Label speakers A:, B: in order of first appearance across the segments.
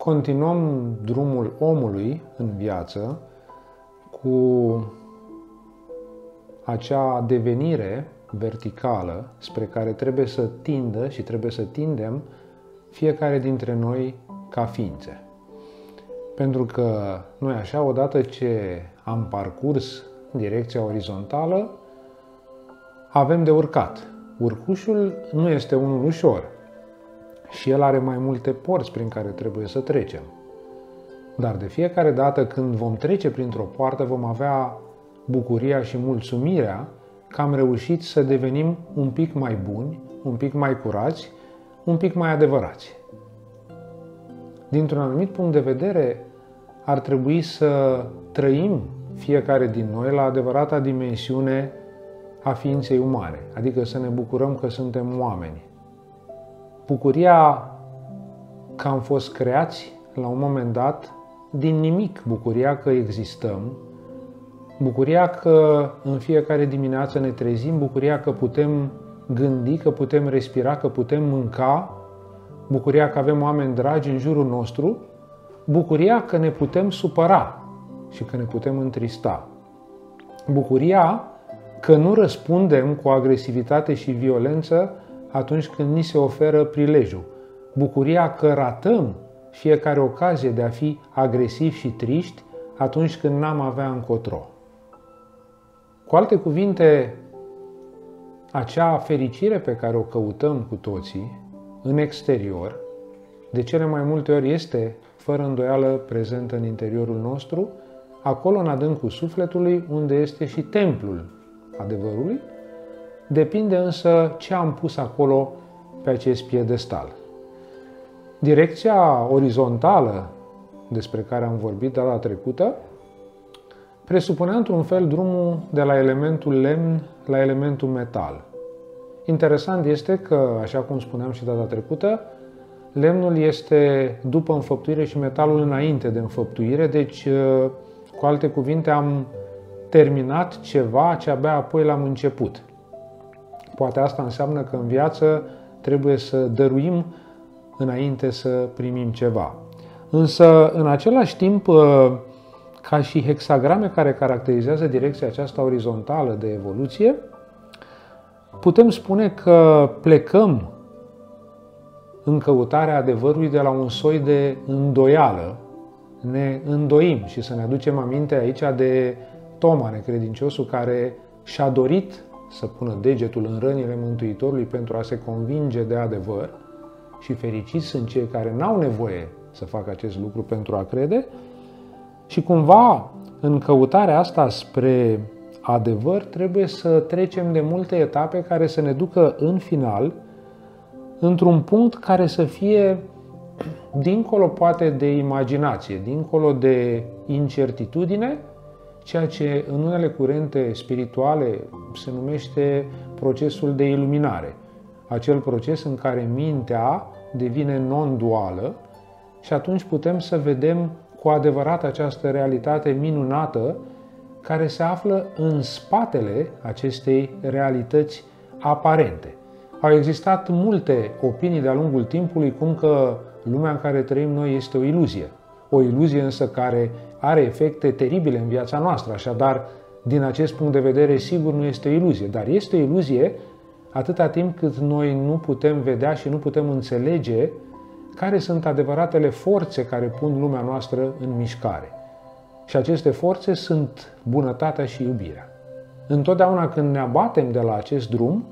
A: continuăm drumul omului în viață cu acea devenire verticală spre care trebuie să tindă și trebuie să tindem fiecare dintre noi ca ființe. Pentru că noi așa, odată ce am parcurs direcția orizontală, avem de urcat. Urcușul nu este unul ușor și el are mai multe porți prin care trebuie să trecem. Dar de fiecare dată când vom trece printr-o poartă, vom avea bucuria și mulțumirea că am reușit să devenim un pic mai buni, un pic mai curați, un pic mai adevărați. Dintr-un anumit punct de vedere, ar trebui să trăim fiecare din noi la adevărata dimensiune a ființei umane, adică să ne bucurăm că suntem oameni. Bucuria că am fost creați la un moment dat din nimic, bucuria că existăm, bucuria că în fiecare dimineață ne trezim, bucuria că putem gândi, că putem respira, că putem mânca, bucuria că avem oameni dragi în jurul nostru, bucuria că ne putem supăra și că ne putem întrista, bucuria că nu răspundem cu agresivitate și violență atunci când ni se oferă prilejul, bucuria că ratăm fiecare ocazie de a fi agresivi și triști atunci când n-am avea încotro. Cu alte cuvinte, acea fericire pe care o căutăm cu toții în exterior, de cele mai multe ori este fără îndoială prezentă în interiorul nostru, acolo în adâncul sufletului, unde este și templul adevărului, depinde însă ce am pus acolo pe acest piedestal. Direcția orizontală despre care am vorbit data trecută presupunea într-un fel drumul de la elementul lemn la elementul metal. Interesant este că, așa cum spuneam și data trecută, lemnul este după înfăptuire și metalul înainte de înfăptuire, deci, cu alte cuvinte, am terminat ceva ce abia apoi l-am început. Poate asta înseamnă că în viață trebuie să dăruim înainte să primim ceva. Însă, în același timp, ca și hexagrame care caracterizează direcția aceasta orizontală de evoluție, putem spune că plecăm în căutarea adevărului de la un soi de îndoială. Ne îndoim și să ne aducem aminte aici de Toma, necredinciosul, care și-a dorit să pună degetul în rănile Mântuitorului pentru a se convinge de adevăr și fericiți sunt cei care n-au nevoie să facă acest lucru pentru a crede și cumva în căutarea asta spre adevăr trebuie să trecem de multe etape care să ne ducă în final într-un punct care să fie dincolo poate de imaginație, dincolo de incertitudine, ceea ce în unele curente spirituale se numește procesul de iluminare. Acel proces în care mintea devine non-duală și atunci putem să vedem cu adevărat această realitate minunată care se află în spatele acestei realități aparente. Au existat multe opinii de-a lungul timpului cum că lumea în care trăim noi este o iluzie. O iluzie însă care are efecte teribile în viața noastră, așadar, din acest punct de vedere, sigur nu este o iluzie, dar este o iluzie atâta timp cât noi nu putem vedea și nu putem înțelege care sunt adevăratele forțe care pun lumea noastră în mișcare. Și aceste forțe sunt bunătatea și iubirea. Întotdeauna când ne abatem de la acest drum,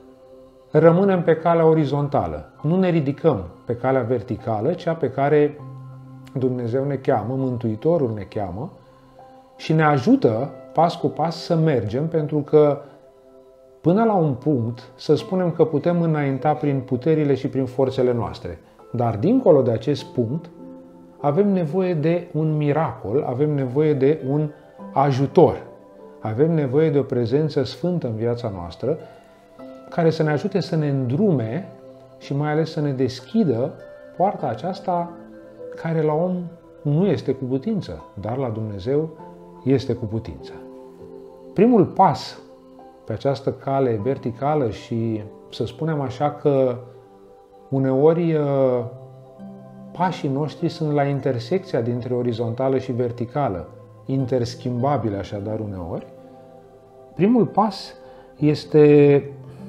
A: rămânem pe calea orizontală. Nu ne ridicăm pe calea verticală, cea pe care Dumnezeu ne cheamă, Mântuitorul ne cheamă și ne ajută pas cu pas să mergem, pentru că până la un punct să spunem că putem înainta prin puterile și prin forțele noastre. Dar dincolo de acest punct avem nevoie de un miracol, avem nevoie de un ajutor, avem nevoie de o prezență sfântă în viața noastră care să ne ajute să ne îndrume și mai ales să ne deschidă poarta aceasta care la om nu este cu putință, dar la Dumnezeu este cu putință. Primul pas pe această cale verticală și să spunem așa că uneori pașii noștri sunt la intersecția dintre orizontală și verticală, interschimbabilă așadar uneori, primul pas este,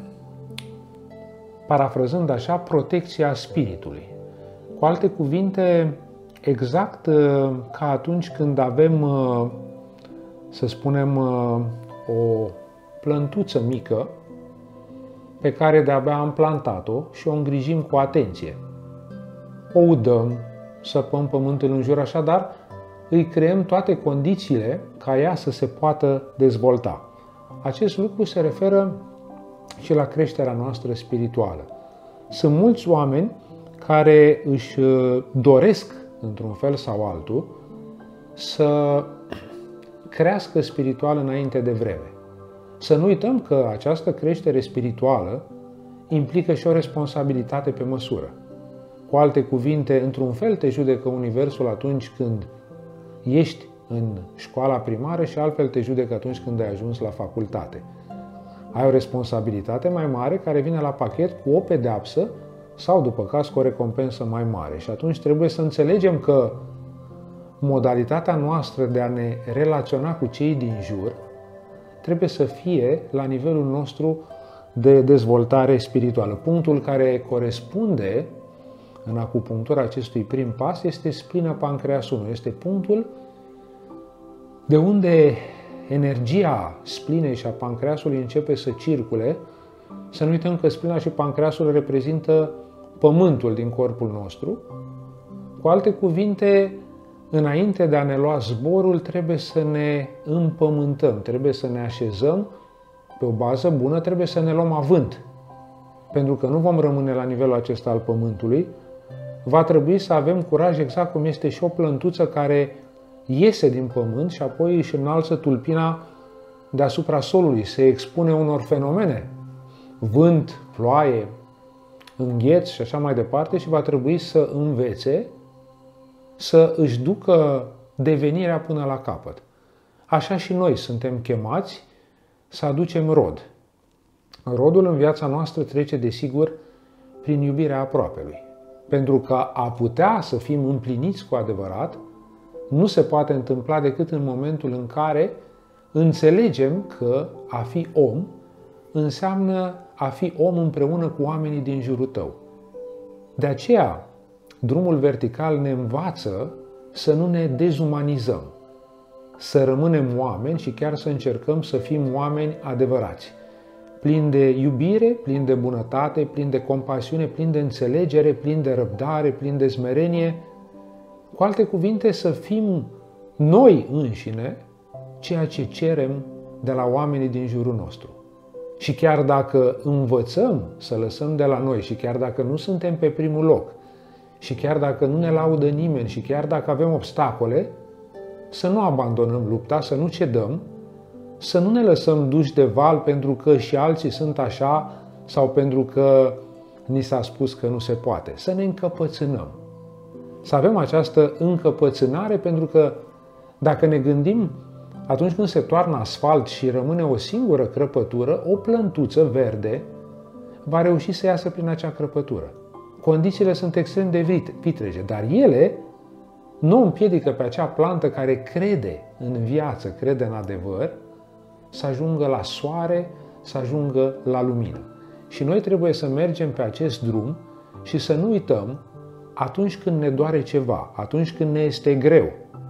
A: parafrazând așa, protecția spiritului. Cu alte cuvinte, exact ca atunci când avem, să spunem, o plântuță mică pe care de-abia am plantat-o și o îngrijim cu atenție. O udăm, săpăm pământul în jur, așadar îi creăm toate condițiile ca ea să se poată dezvolta. Acest lucru se referă și la creșterea noastră spirituală. Sunt mulți oameni care își doresc, într-un fel sau altul, să crească spiritual înainte de vreme. Să nu uităm că această creștere spirituală implică și o responsabilitate pe măsură. Cu alte cuvinte, într-un fel te judecă Universul atunci când ești în școala primară și altfel te judecă atunci când ai ajuns la facultate. Ai o responsabilitate mai mare care vine la pachet cu o pedeapsă sau, după caz, cu o recompensă mai mare. Și atunci trebuie să înțelegem că modalitatea noastră de a ne relaționa cu cei din jur trebuie să fie la nivelul nostru de dezvoltare spirituală. Punctul care corespunde în acupunctura acestui prim pas este splina pancreas 1. Este punctul de unde energia splinei și a pancreasului începe să circule. Să nu uităm că splina și pancreasul reprezintă pământul din corpul nostru. Cu alte cuvinte, înainte de a ne lua zborul, trebuie să ne împământăm, trebuie să ne așezăm pe o bază bună, trebuie să ne luăm avânt. Pentru că nu vom rămâne la nivelul acesta al pământului, va trebui să avem curaj, exact cum este și o plântuță care iese din pământ și apoi își înalță tulpina deasupra solului, se expune unor fenomene, vânt, ploaie, îngheț și așa mai departe, și va trebui să învețe să își ducă devenirea până la capăt. Așa și noi suntem chemați să aducem rod. Rodul în viața noastră trece, desigur, prin iubirea aproapelui. Pentru că a putea să fim împliniți cu adevărat, nu se poate întâmpla decât în momentul în care înțelegem că a fi om înseamnă a fi om împreună cu oamenii din jurul tău. De aceea, drumul vertical ne învață să nu ne dezumanizăm, să rămânem oameni și chiar să încercăm să fim oameni adevărați, plini de iubire, plini de bunătate, plini de compasiune, plini de înțelegere, plini de răbdare, plini de smerenie. Cu alte cuvinte, să fim noi înșine ceea ce cerem de la oamenii din jurul nostru. Și chiar dacă învățăm să lăsăm de la noi și chiar dacă nu suntem pe primul loc și chiar dacă nu ne laudă nimeni și chiar dacă avem obstacole, să nu abandonăm lupta, să nu cedăm, să nu ne lăsăm duși de val pentru că și alții sunt așa sau pentru că ni s-a spus că nu se poate. Să ne încăpățânăm. Să avem această încăpățânare, pentru că dacă ne gândim, atunci când se toarnă asfalt și rămâne o singură crăpătură, o plântuță verde va reuși să iasă prin acea crăpătură. Condițiile sunt extrem de vitrege, dar ele nu împiedică pe acea plantă care crede în viață, crede în adevăr, să ajungă la soare, să ajungă la lumină. Și noi trebuie să mergem pe acest drum și să nu uităm atunci când ne doare ceva, atunci când ne este greu,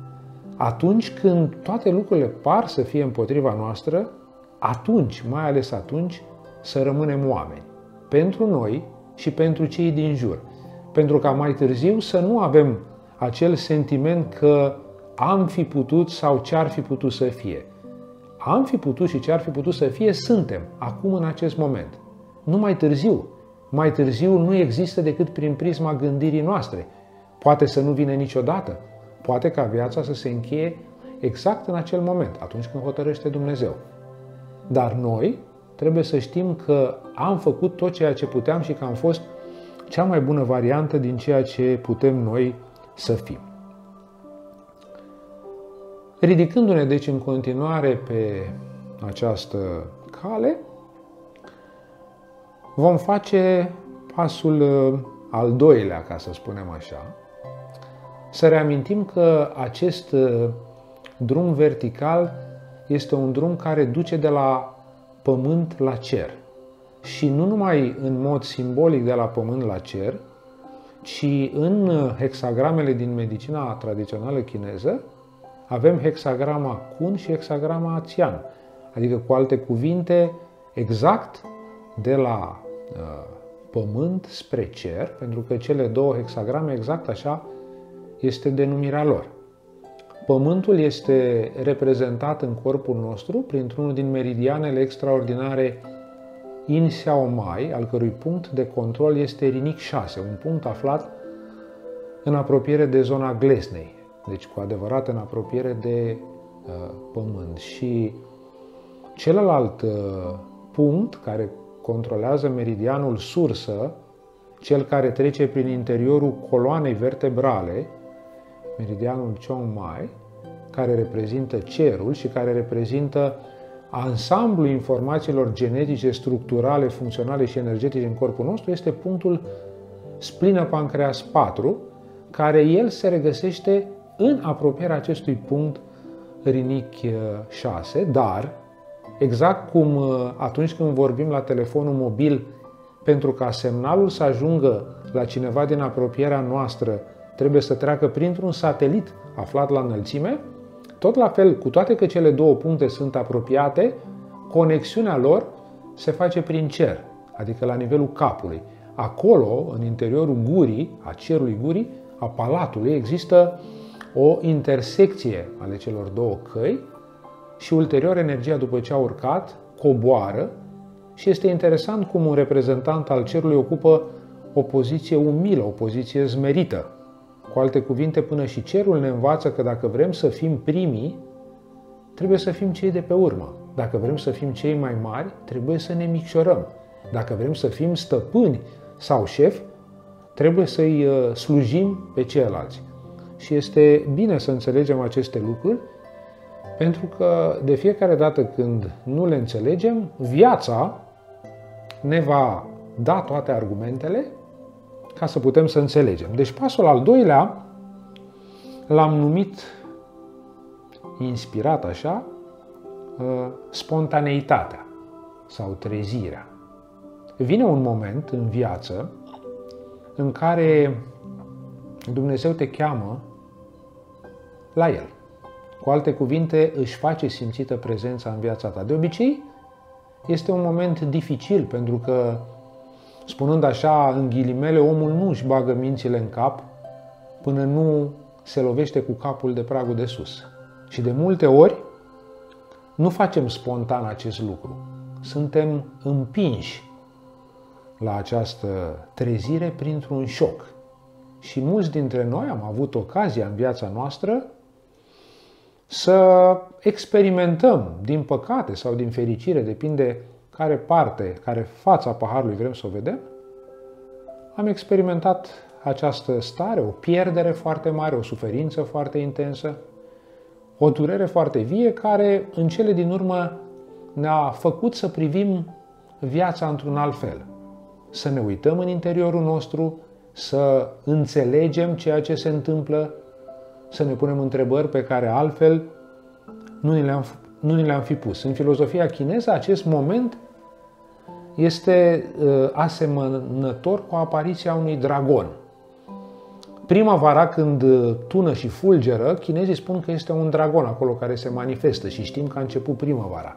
A: atunci când toate lucrurile par să fie împotriva noastră, atunci, mai ales atunci, să rămânem oameni. Pentru noi și pentru cei din jur. Pentru ca mai târziu să nu avem acel sentiment că am fi putut sau ce-ar fi putut să fie. Am fi putut și ce-ar fi putut să fie, suntem, acum în acest moment. Nu mai târziu. Mai târziu nu există decât prin prisma gândirii noastre. Poate să nu vină niciodată. Poate ca viața să se încheie exact în acel moment, atunci când hotărăște Dumnezeu. Dar noi trebuie să știm că am făcut tot ceea ce puteam și că am fost cea mai bună variantă din ceea ce putem noi să fim. Ridicându-ne deci în continuare pe această cale, vom face pasul al doilea, ca să spunem așa, Să reamintim că acest drum vertical este un drum care duce de la pământ la cer. Și nu numai în mod simbolic de la pământ la cer, ci în hexagramele din medicina tradițională chineză avem hexagrama Kun și hexagrama Qian. Adică, cu alte cuvinte, exact de la pământ spre cer, pentru că cele două hexagrame, exact așa este denumirea lor. Pământul este reprezentat în corpul nostru printr-unul din meridianele extraordinare Yin Xiao Mai, al cărui punct de control este rinic 6, un punct aflat în apropiere de zona glesnei, deci cu adevărat în apropiere de pământ. Și celălalt punct care controlează meridianul sursă, cel care trece prin interiorul coloanei vertebrale, meridianul Chong Mai, care reprezintă cerul și care reprezintă ansamblul informațiilor genetice, structurale, funcționale și energetice în corpul nostru, este punctul splină pancreas 4, care el se regăsește în apropierea acestui punct rinichi 6, dar exact cum atunci când vorbim la telefonul mobil, pentru ca semnalul să ajungă la cineva din apropierea noastră, trebuie să treacă printr-un satelit aflat la înălțime, tot la fel, cu toate că cele două puncte sunt apropiate, conexiunea lor se face prin cer, adică la nivelul capului. Acolo, în interiorul gurii, a cerului gurii, a palatului, există o intersecție ale celor două căi și ulterior energia, după ce a urcat, coboară și este interesant cum un reprezentant al cerului ocupă o poziție umilă, o poziție zmerită. Cu alte cuvinte, până și cerul ne învață că dacă vrem să fim primii, trebuie să fim cei de pe urmă. Dacă vrem să fim cei mai mari, trebuie să ne micșorăm. Dacă vrem să fim stăpâni sau șefi, trebuie să-i slujim pe ceilalți. Și este bine să înțelegem aceste lucruri, pentru că de fiecare dată când nu le înțelegem, viața ne va da toate argumentele ca să putem să înțelegem. Deci pasul al doilea l-am numit, inspirat așa, spontaneitatea sau trezirea. Vine un moment în viață în care Dumnezeu te cheamă la El. Cu alte cuvinte, își face simțită prezența în viața ta. De obicei, este un moment dificil, pentru că, spunând așa, în ghilimele, omul nu își bagă mințile în cap până nu se lovește cu capul de pragul de sus. Și de multe ori nu facem spontan acest lucru. Suntem împinși la această trezire printr-un șoc. Și mulți dintre noi am avut ocazia în viața noastră să experimentăm, din păcate sau din fericire, depinde care parte, care fața paharului vrem să o vedem, am experimentat această stare, o pierdere foarte mare, o suferință foarte intensă, o durere foarte vie, care în cele din urmă ne-a făcut să privim viața într-un alt fel. Să ne uităm în interiorul nostru, să înțelegem ceea ce se întâmplă, să ne punem întrebări pe care altfel nu ni le-am fi pus. În filozofia chineză, acest moment este asemănător cu apariția unui dragon. Primăvara, când tună și fulgeră, chinezii spun că este un dragon acolo care se manifestă și știm că a început primăvara.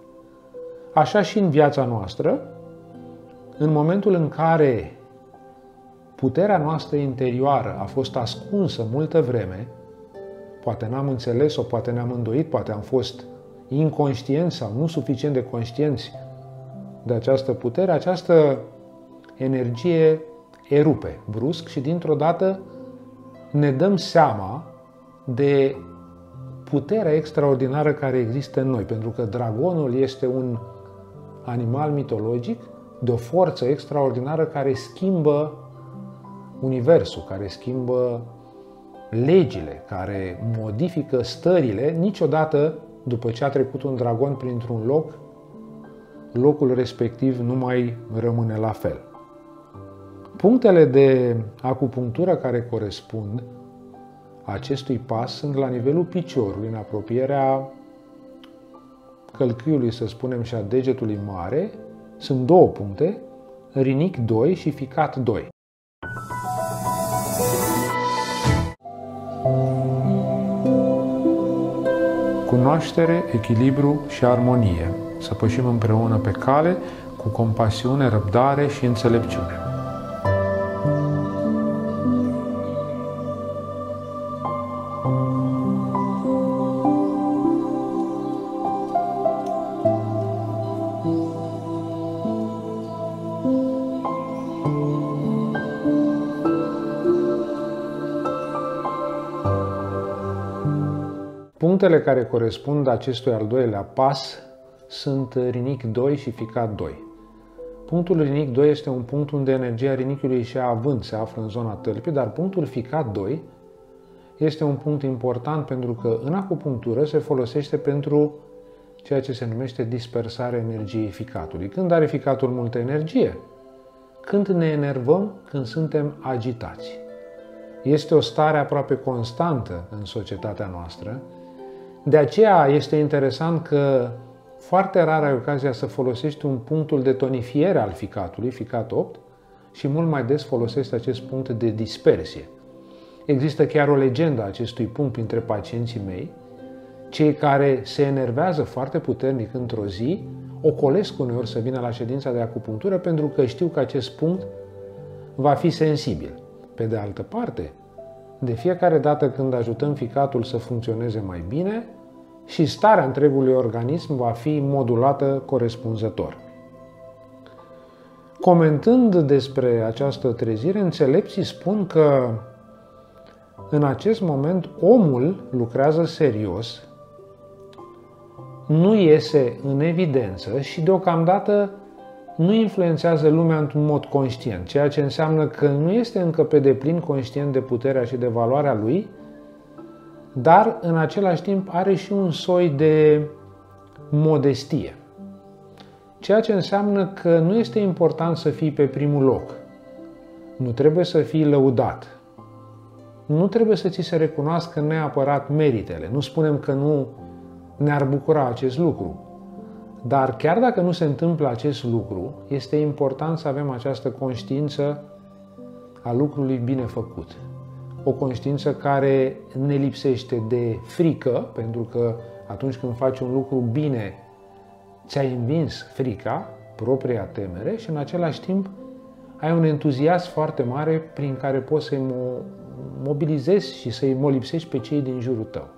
A: Așa și în viața noastră, în momentul în care puterea noastră interioară a fost ascunsă multă vreme, poate n-am înțeles-o, poate ne-am îndoit, poate am fost inconștienți sau nu suficient de conștienți de această putere, această energie erupe brusc și dintr-o dată ne dăm seama de puterea extraordinară care există în noi, pentru că dragonul este un animal mitologic de o forță extraordinară care schimbă universul, care schimbă legile, care modifică stările. Niciodată, după ce a trecut un dragon printr-un loc, locul respectiv nu mai rămâne la fel. Punctele de acupunctură care corespund acestui pas sunt la nivelul piciorului, în apropierea călcâiului, să spunem, și a degetului mare. Sunt două puncte, rinic 2 și ficat 2. Cunoaștere, echilibru și armonie. Să pășim împreună pe cale cu compasiune, răbdare și înțelepciune. Punctele care corespund acestui al doilea pas sunt rinic 2 și ficat 2. Punctul rinic 2 este un punct unde energia rinichiului și a avânt se află în zona tălpii, dar punctul ficat 2 este un punct important pentru că în acupunctură se folosește pentru ceea ce se numește dispersarea energiei ficatului. Când are ficatul multă energie? Când ne enervăm, când suntem agitați. Este o stare aproape constantă în societatea noastră. De aceea este interesant că foarte rar ai ocazia să folosești un punctul de tonifiere al ficatului, ficat 8, și mult mai des folosești acest punct de dispersie. Există chiar o legendă a acestui punct printre pacienții mei. Cei care se enervează foarte puternic într-o zi, ocolesc uneori să vină la ședința de acupunctură pentru că știu că acest punct va fi sensibil. Pe de altă parte, de fiecare dată când ajutăm ficatul să funcționeze mai bine, și starea întregului organism va fi modulată corespunzător. Comentând despre această trezire, înțelepții spun că în acest moment omul lucrează serios, nu iese în evidență și deocamdată nu influențează lumea într-un mod conștient, ceea ce înseamnă că nu este încă pe deplin conștient de puterea și de valoarea lui, dar în același timp are și un soi de modestie. Ceea ce înseamnă că nu este important să fii pe primul loc. Nu trebuie să fii lăudat. Nu trebuie să ți se recunoască neapărat meritele. Nu spunem că nu ne-ar bucura acest lucru. Dar chiar dacă nu se întâmplă acest lucru, este important să avem această conștiință a lucrului bine făcut. O conștiință care ne lipsește de frică, pentru că atunci când faci un lucru bine, ți-ai învins frica, propria temere, și în același timp ai un entuziasm foarte mare prin care poți să-i mobilizezi și să-i molipsești pe cei din jurul tău.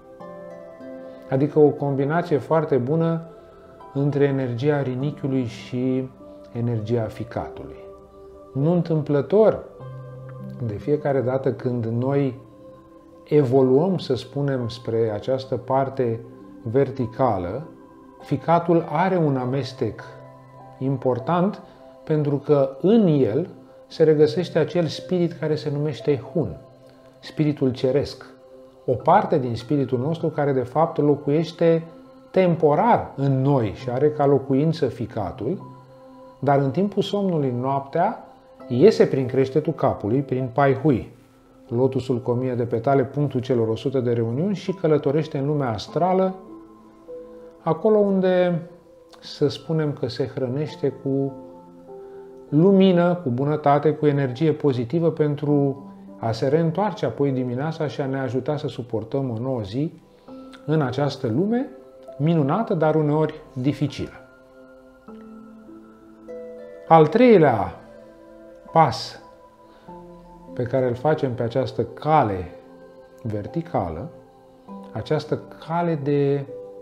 A: Adică o combinație foarte bună între energia rinichiului și energia ficatului. Nu întâmplător, de fiecare dată când noi evoluăm, să spunem, spre această parte verticală, ficatul are un amestec important pentru că în el se regăsește acel spirit care se numește Hun, spiritul ceresc. O parte din spiritul nostru care de fapt locuiește temporar în noi și are ca locuință ficatul, dar în timpul somnului noaptea iese prin creștetul capului, prin Pai Hui, lotusul cu 1000 de petale, punctul celor 100 de reuniuni, și călătorește în lumea astrală, acolo unde să spunem că se hrănește cu lumină, cu bunătate, cu energie pozitivă pentru a se reîntoarce apoi dimineața și a ne ajuta să suportăm o nouă zi în această lume minunată, dar uneori dificilă. Al treilea pas pe care îl facem pe această cale verticală, această cale de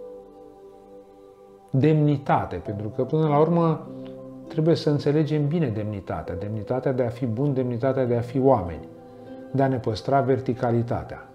A: demnitate, pentru că până la urmă trebuie să înțelegem bine demnitatea, demnitatea de a fi bun, demnitatea de a fi oameni, de a ne păstra verticalitatea.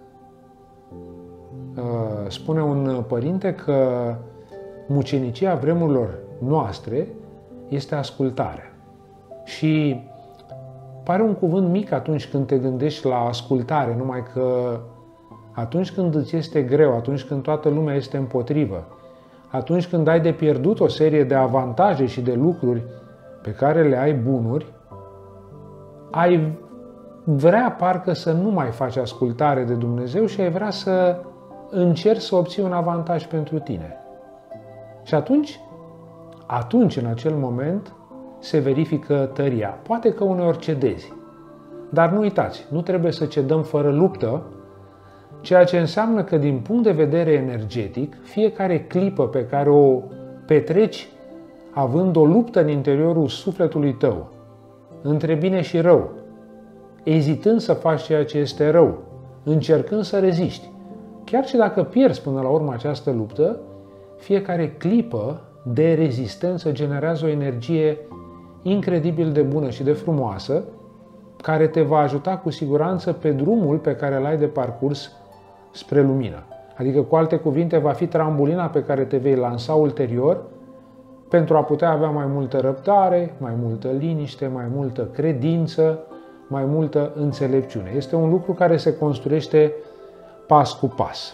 A: Spune un părinte că mucenicia vremurilor noastre este ascultarea. Și pare un cuvânt mic atunci când te gândești la ascultare, numai că atunci când îți este greu, atunci când toată lumea este împotrivă, atunci când ai de pierdut o serie de avantaje și de lucruri pe care le ai bunuri, ai vrea parcă să nu mai faci ascultare de Dumnezeu și ai vrea să încerci să obții un avantaj pentru tine. Și atunci, în acel moment, se verifică tăria. Poate că uneori cedezi, dar nu uitați, nu trebuie să cedăm fără luptă, ceea ce înseamnă că din punct de vedere energetic, fiecare clipă pe care o petreci având o luptă în interiorul sufletului tău, între bine și rău, ezitând să faci ceea ce este rău, încercând să reziști, chiar și dacă pierzi până la urmă această luptă, fiecare clipă de rezistență generează o energie incredibil de bună și de frumoasă, care te va ajuta cu siguranță pe drumul pe care l-ai de parcurs spre lumină. Adică, cu alte cuvinte, va fi trambolina pe care te vei lansa ulterior pentru a putea avea mai multă răbdare, mai multă liniște, mai multă credință, mai multă înțelepciune. Este un lucru care se construiește pas cu pas.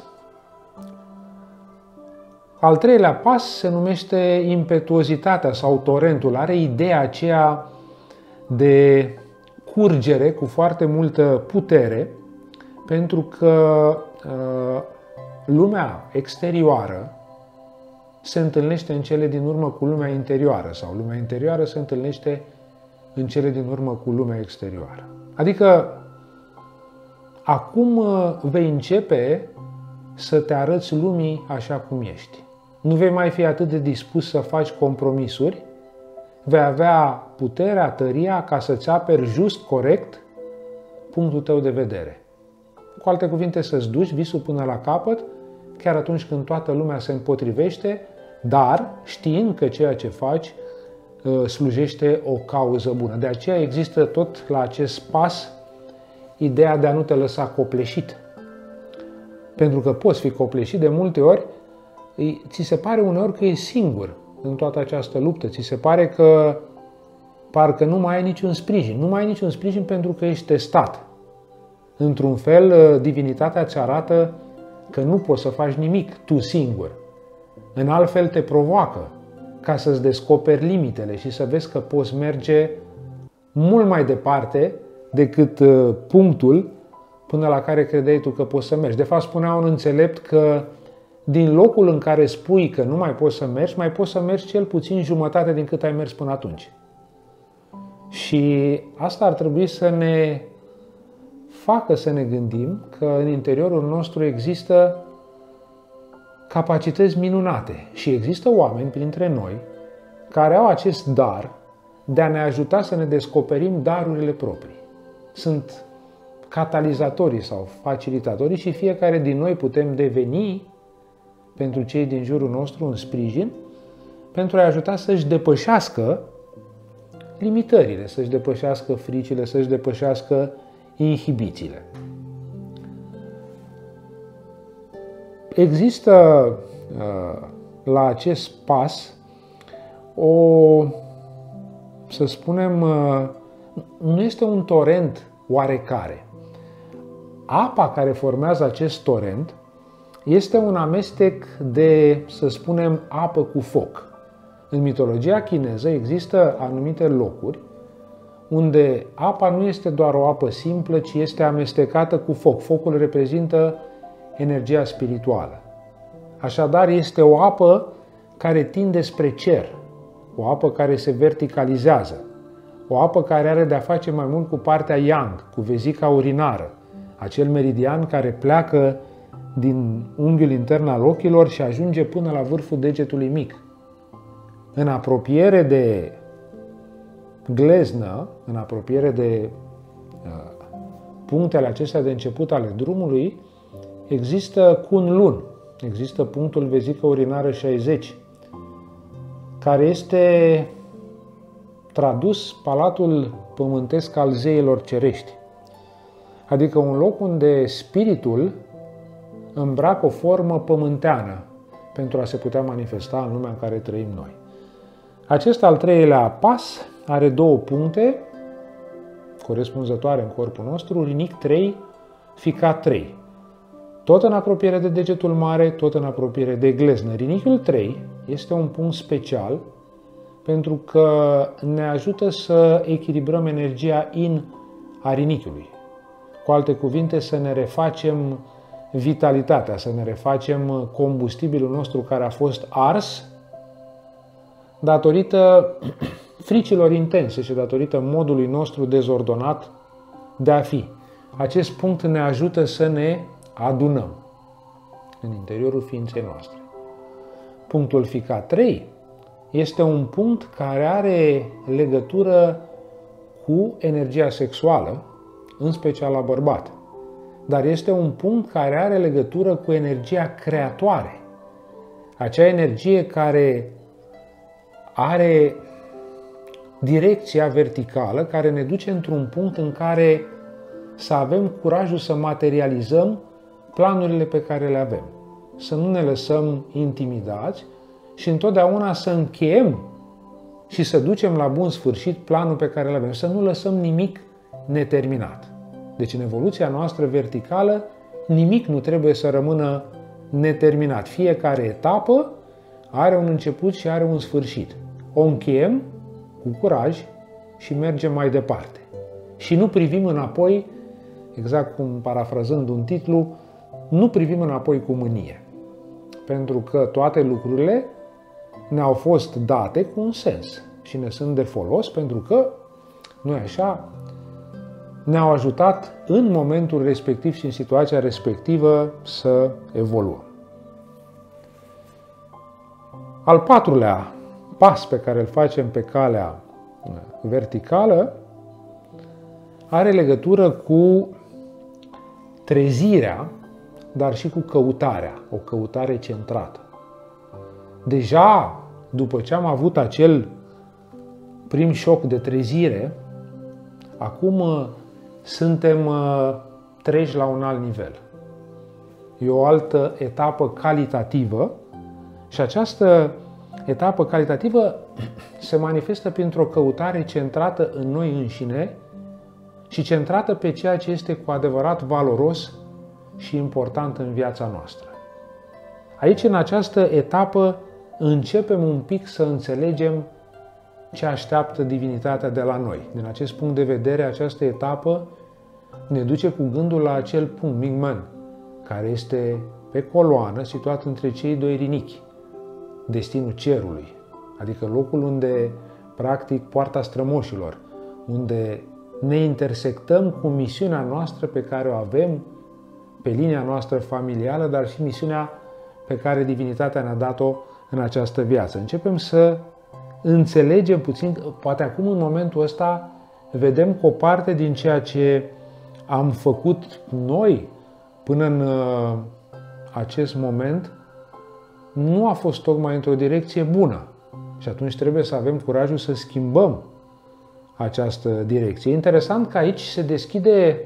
A: Al treilea pas se numește impetuozitatea sau torentul. Are ideea aceea de curgere cu foarte multă putere, pentru că lumea exterioară se întâlnește în cele din urmă cu lumea interioară sau lumea interioară se întâlnește în cele din urmă cu lumea exterioară. Adică acum vei începe să te arăți lumii așa cum ești. Nu vei mai fi atât de dispus să faci compromisuri, vei avea puterea, tăria ca să-ți aperi just, corect, punctul tău de vedere. Cu alte cuvinte, să-ți duci visul până la capăt, chiar atunci când toată lumea se împotrivește, dar știind că ceea ce faci slujește o cauză bună. De aceea există tot la acest pas ideea de a nu te lăsa copleșit. Pentru că poți fi copleșit de multe ori, ți se pare uneori că e singur în toată această luptă. Ți se pare că parcă nu mai ai niciun sprijin. Nu mai ai niciun sprijin pentru că ești testat. Într-un fel, divinitatea îți arată că nu poți să faci nimic tu singur. În alt fel te provoacă ca să-ți descoperi limitele și să vezi că poți merge mult mai departe decât punctul până la care credeai tu că poți să mergi. De fapt, spunea un înțelept că din locul în care spui că nu mai poți să mergi, mai poți să mergi cel puțin jumătate din cât ai mers până atunci. Și asta ar trebui să ne facă să ne gândim că în interiorul nostru există capacități minunate și există oameni printre noi care au acest dar de a ne ajuta să ne descoperim darurile proprii. Sunt catalizatorii sau facilitatorii și fiecare din noi putem deveni pentru cei din jurul nostru un sprijin pentru a ajuta să-și depășească limitările, să-și depășească fricile, să-și depășească inhibițiile. Există la acest pas să spunem, nu este un torent oarecare. Apa care formează acest torent este un amestec de, să spunem, apă cu foc. În mitologia chineză există anumite locuri unde apa nu este doar o apă simplă, ci este amestecată cu foc. Focul reprezintă energia spirituală. Așadar, este o apă care tinde spre cer, o apă care se verticalizează, o apă care are de-a face mai mult cu partea yang, cu vezica urinară, acel meridian care pleacă din unghiul intern al ochilor și ajunge până la vârful degetului mic. În apropiere de gleznă, în apropiere de punctele acestea de început ale drumului, există Kunlun, există punctul vezică urinară 60, care este tradus palatul pământesc al zeilor cerești. Adică un loc unde spiritul îmbracă o formă pământeană pentru a se putea manifesta în lumea în care trăim noi. Acest al treilea pas are două puncte corespunzătoare în corpul nostru, rinic 3, ficat 3. Tot în apropiere de degetul mare, tot în apropiere de gleznă. Rinichiul 3 este un punct special pentru că ne ajută să echilibrăm energia yin a rinichiului. Cu alte cuvinte, să ne refacem vitalitatea, să ne refacem combustibilul nostru care a fost ars datorită fricilor intense și datorită modului nostru dezordonat de a fi. Acest punct ne ajută să ne adunăm în interiorul ființei noastre. Punctul fica 3 este un punct care are legătură cu energia sexuală, în special la bărbat. Dar este un punct care are legătură cu energia creatoare. Acea energie care are direcția verticală, care ne duce într-un punct în care să avem curajul să materializăm planurile pe care le avem. Să nu ne lăsăm intimidați și întotdeauna să încheiem și să ducem la bun sfârșit planul pe care îl avem. Să nu lăsăm nimic neterminat. Deci în evoluția noastră verticală, nimic nu trebuie să rămână neterminat. Fiecare etapă are un început și are un sfârșit. O încheiem cu curaj și mergem mai departe. Și nu privim înapoi, exact cum parafrazând un titlu, nu privim înapoi cu mânie. Pentru că toate lucrurile ne-au fost date cu un sens și ne sunt de folos pentru că, nu-i așa, ne-au ajutat în momentul respectiv și în situația respectivă să evoluăm. Al patrulea pas pe care îl facem pe calea verticală are legătură cu trezirea, dar și cu căutarea, o căutare centrată. Deja, după ce am avut acel prim șoc de trezire, acum suntem treji la un alt nivel. E o altă etapă calitativă și această etapă calitativă se manifestă printr-o căutare centrată în noi înșine și centrată pe ceea ce este cu adevărat valoros și important în viața noastră. Aici, în această etapă, începem un pic să înțelegem ce așteaptă divinitatea de la noi. Din acest punct de vedere, această etapă ne duce cu gândul la acel punct, Mingmen, care este pe coloană, situat între cei doi rinichi, destinul cerului, adică locul unde, practic, poarta strămoșilor, unde ne intersectăm cu misiunea noastră pe care o avem pe linia noastră familială, dar și misiunea pe care divinitatea ne-a dat-o în această viață. Începem să înțelegem puțin, poate acum în momentul ăsta vedem că o parte din ceea ce am făcut noi până în acest moment nu a fost tocmai într-o direcție bună. Și atunci trebuie să avem curajul să schimbăm această direcție. E interesant că aici se deschide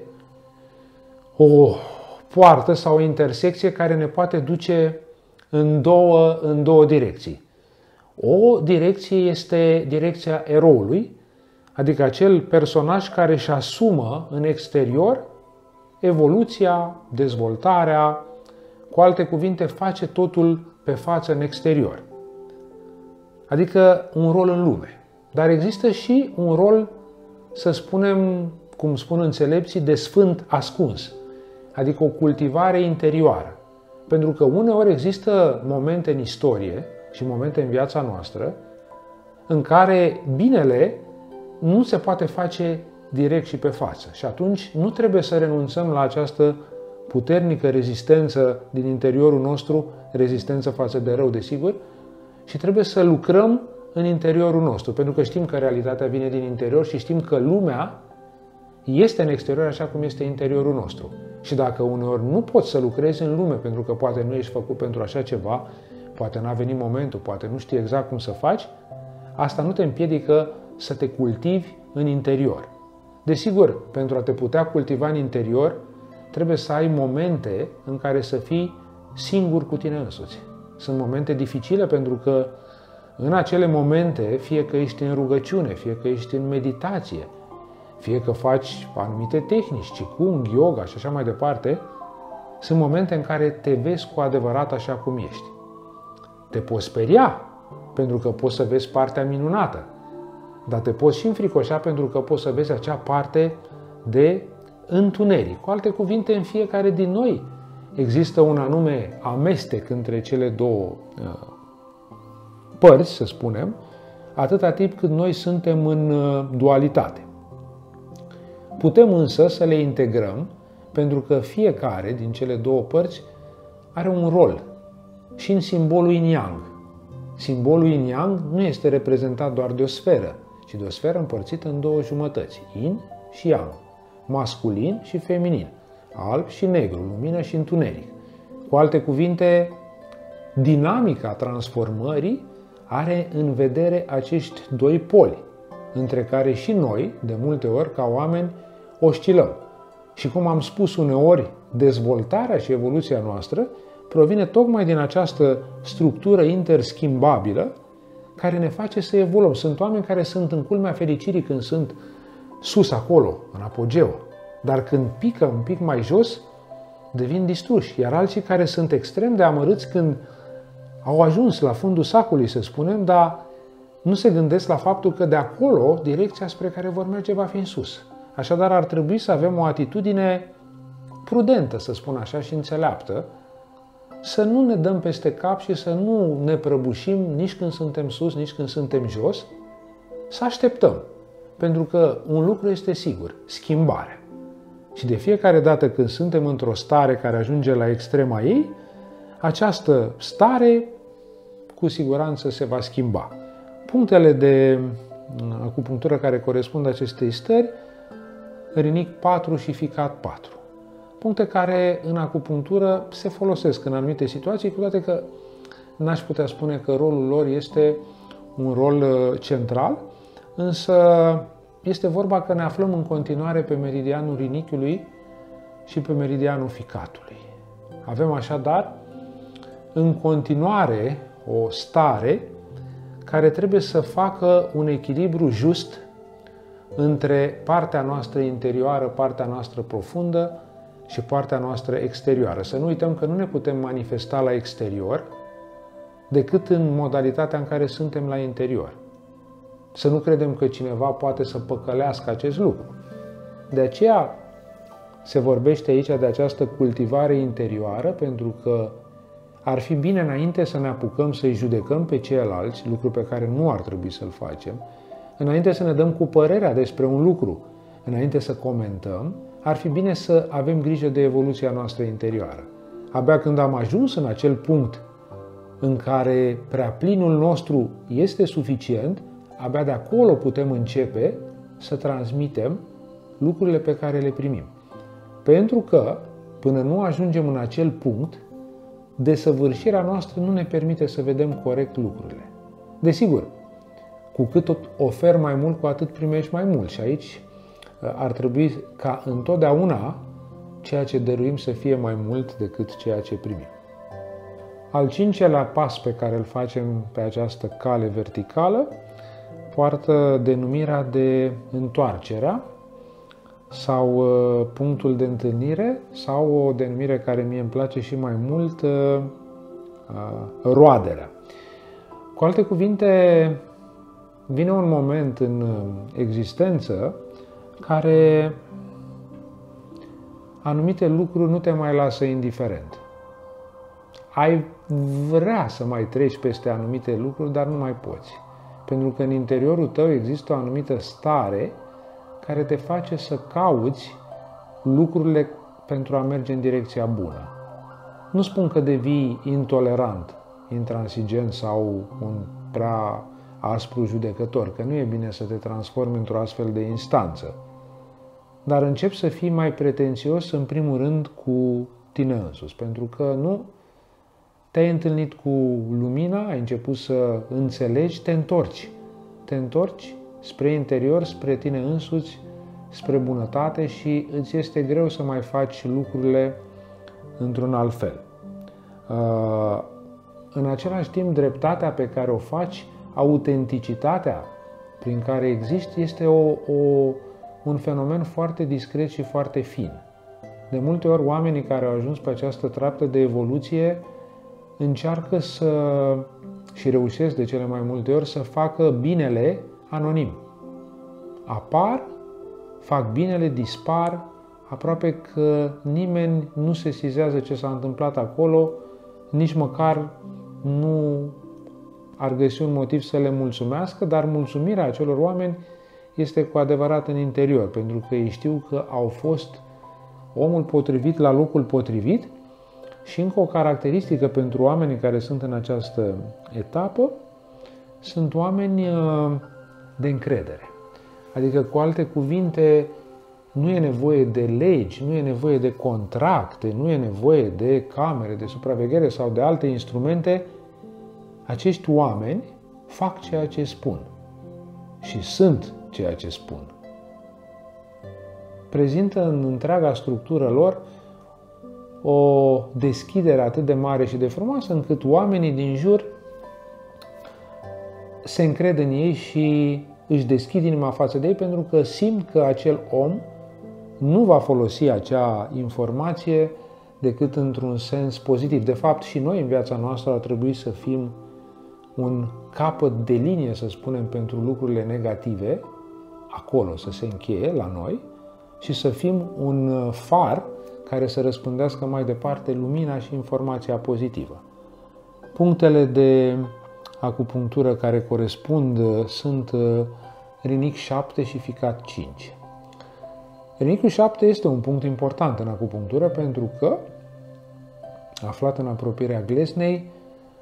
A: o poartă sau o intersecție care ne poate duce în două direcții. O direcție este direcția eroului, adică acel personaj care își asumă în exterior evoluția, dezvoltarea, cu alte cuvinte, face totul pe față în exterior. Adică un rol în lume. Dar există și un rol, să spunem, cum spun înțelepții, de sfânt ascuns. Adică o cultivare interioară. Pentru că uneori există momente în istorie și momente în viața noastră în care binele nu se poate face direct și pe față. Și atunci nu trebuie să renunțăm la această puternică rezistență din interiorul nostru, rezistență față de rău, desigur, și trebuie să lucrăm în interiorul nostru, pentru că știm că realitatea vine din interior și știm că lumea este în exterior așa cum este interiorul nostru. Și dacă uneori nu poți să lucrezi în lume, pentru că poate nu ești făcut pentru așa ceva, poate n-a venit momentul, poate nu știi exact cum să faci, asta nu te împiedică să te cultivi în interior. Desigur, pentru a te putea cultiva în interior, trebuie să ai momente în care să fii singur cu tine însuți. Sunt momente dificile pentru că în acele momente, fie că ești în rugăciune, fie că ești în meditație, fie că faci anumite tehnici, Qigong, yoga și așa mai departe, sunt momente în care te vezi cu adevărat așa cum ești. Te poți speria, pentru că poți să vezi partea minunată, dar te poți și înfricoșa pentru că poți să vezi acea parte de întuneric. Cu alte cuvinte, în fiecare din noi există un anume amestec între cele două părți, să spunem, atâta timp cât noi suntem în dualitate. Putem însă să le integrăm, pentru că fiecare din cele două părți are un rol și în simbolul yin-yang. Simbolul yin-yang nu este reprezentat doar de o sferă, ci de o sferă împărțită în două jumătăți, yin și yang, masculin și feminin, alb și negru, lumină și întuneric. Cu alte cuvinte, dinamica transformării are în vedere acești doi poli, între care și noi, de multe ori, ca oameni, oscilăm. Și cum am spus uneori, dezvoltarea și evoluția noastră provine tocmai din această structură interschimbabilă care ne face să evoluăm. Sunt oameni care sunt în culmea fericirii când sunt sus acolo, în apogeu, dar când pică un pic mai jos, devin distruși. Iar alții care sunt extrem de amărâți când au ajuns la fundul sacului, să spunem, dar nu se gândesc la faptul că de acolo direcția spre care vor merge va fi în sus. Așadar, ar trebui să avem o atitudine prudentă, să spun așa, și înțeleaptă, să nu ne dăm peste cap și să nu ne prăbușim nici când suntem sus, nici când suntem jos, să așteptăm. Pentru că un lucru este sigur, schimbarea. Și de fiecare dată când suntem într-o stare care ajunge la extrema ei, această stare cu siguranță se va schimba. Punctele de acupunctură care corespund acestei stări, rinic 4 și ficat 4. Puncte care în acupunctură se folosesc în anumite situații, cu toate că n-aș putea spune că rolul lor este un rol central, însă este vorba că ne aflăm în continuare pe meridianul rinichiului și pe meridianul ficatului. Avem așadar în continuare o stare care trebuie să facă un echilibru just între partea noastră interioară, partea noastră profundă și partea noastră exterioară. Să nu uităm că nu ne putem manifesta la exterior decât în modalitatea în care suntem la interior. Să nu credem că cineva poate să păcălească acest lucru. De aceea se vorbește aici de această cultivare interioară, pentru că ar fi bine înainte să ne apucăm să-i judecăm pe ceilalți, lucru pe care nu ar trebui să-l facem, înainte să ne dăm cu părerea despre un lucru, înainte să comentăm, ar fi bine să avem grijă de evoluția noastră interioară. Abia când am ajuns în acel punct în care preaplinul nostru este suficient, abia de acolo putem începe să transmitem lucrurile pe care le primim. Pentru că, până nu ajungem în acel punct, desăvârșirea noastră nu ne permite să vedem corect lucrurile. Desigur, cu cât oferi mai mult, cu atât primești mai mult. Și aici ar trebui ca întotdeauna ceea ce dăruim să fie mai mult decât ceea ce primim. Al cincelea pas pe care îl facem pe această cale verticală poartă denumirea de întoarcerea sau punctul de întâlnire sau o denumire care mie îmi place și mai mult, roaderea. Cu alte cuvinte, vine un moment în existență care anumite lucruri nu te mai lasă indiferent. Ai vrea să mai treci peste anumite lucruri, dar nu mai poți. Pentru că în interiorul tău există o anumită stare care te face să cauți lucrurile pentru a merge în direcția bună. Nu spun că devii intolerant, intransigent sau un prea aspru judecător, că nu e bine să te transformi într-o astfel de instanță. Dar începi să fii mai pretențios, în primul rând, cu tine însuți, pentru că nu te-ai întâlnit cu lumina, ai început să înțelegi, te întorci. Te întorci spre interior, spre tine însuți, spre bunătate și îți este greu să mai faci lucrurile într-un alt fel. În același timp, dreptatea pe care o faci, autenticitatea prin care existi, este un fenomen foarte discret și foarte fin. De multe ori, oamenii care au ajuns pe această treaptă de evoluție încearcă și reușesc de cele mai multe ori să facă binele anonim. Apar, fac binele, dispar, aproape că nimeni nu sesizează ce s-a întâmplat acolo, nici măcar nu ar găsi un motiv să le mulțumească, dar mulțumirea acelor oameni este cu adevărat în interior, pentru că ei știu că au fost omul potrivit la locul potrivit. Și încă o caracteristică pentru oamenii care sunt în această etapă, sunt oameni de încredere. Adică, cu alte cuvinte, nu e nevoie de legi, nu e nevoie de contracte, nu e nevoie de camere de supraveghere sau de alte instrumente. Acești oameni fac ceea ce spun și sunt ceea ce spun. Prezintă în întreaga structură lor o deschidere atât de mare și de frumoasă, încât oamenii din jur se încred în ei și își deschid inima față de ei, pentru că simt că acel om nu va folosi acea informație decât într-un sens pozitiv. De fapt, și noi în viața noastră ar trebui să fim un capăt de linie, să spunem, pentru lucrurile negative, acolo să se încheie la noi, și să fim un far care să răspândească mai departe lumina și informația pozitivă. Punctele de acupunctură care corespund sunt rinic 7 și ficat 5. Rinicul 7 este un punct important în acupunctură pentru că, aflat în apropierea gleznei,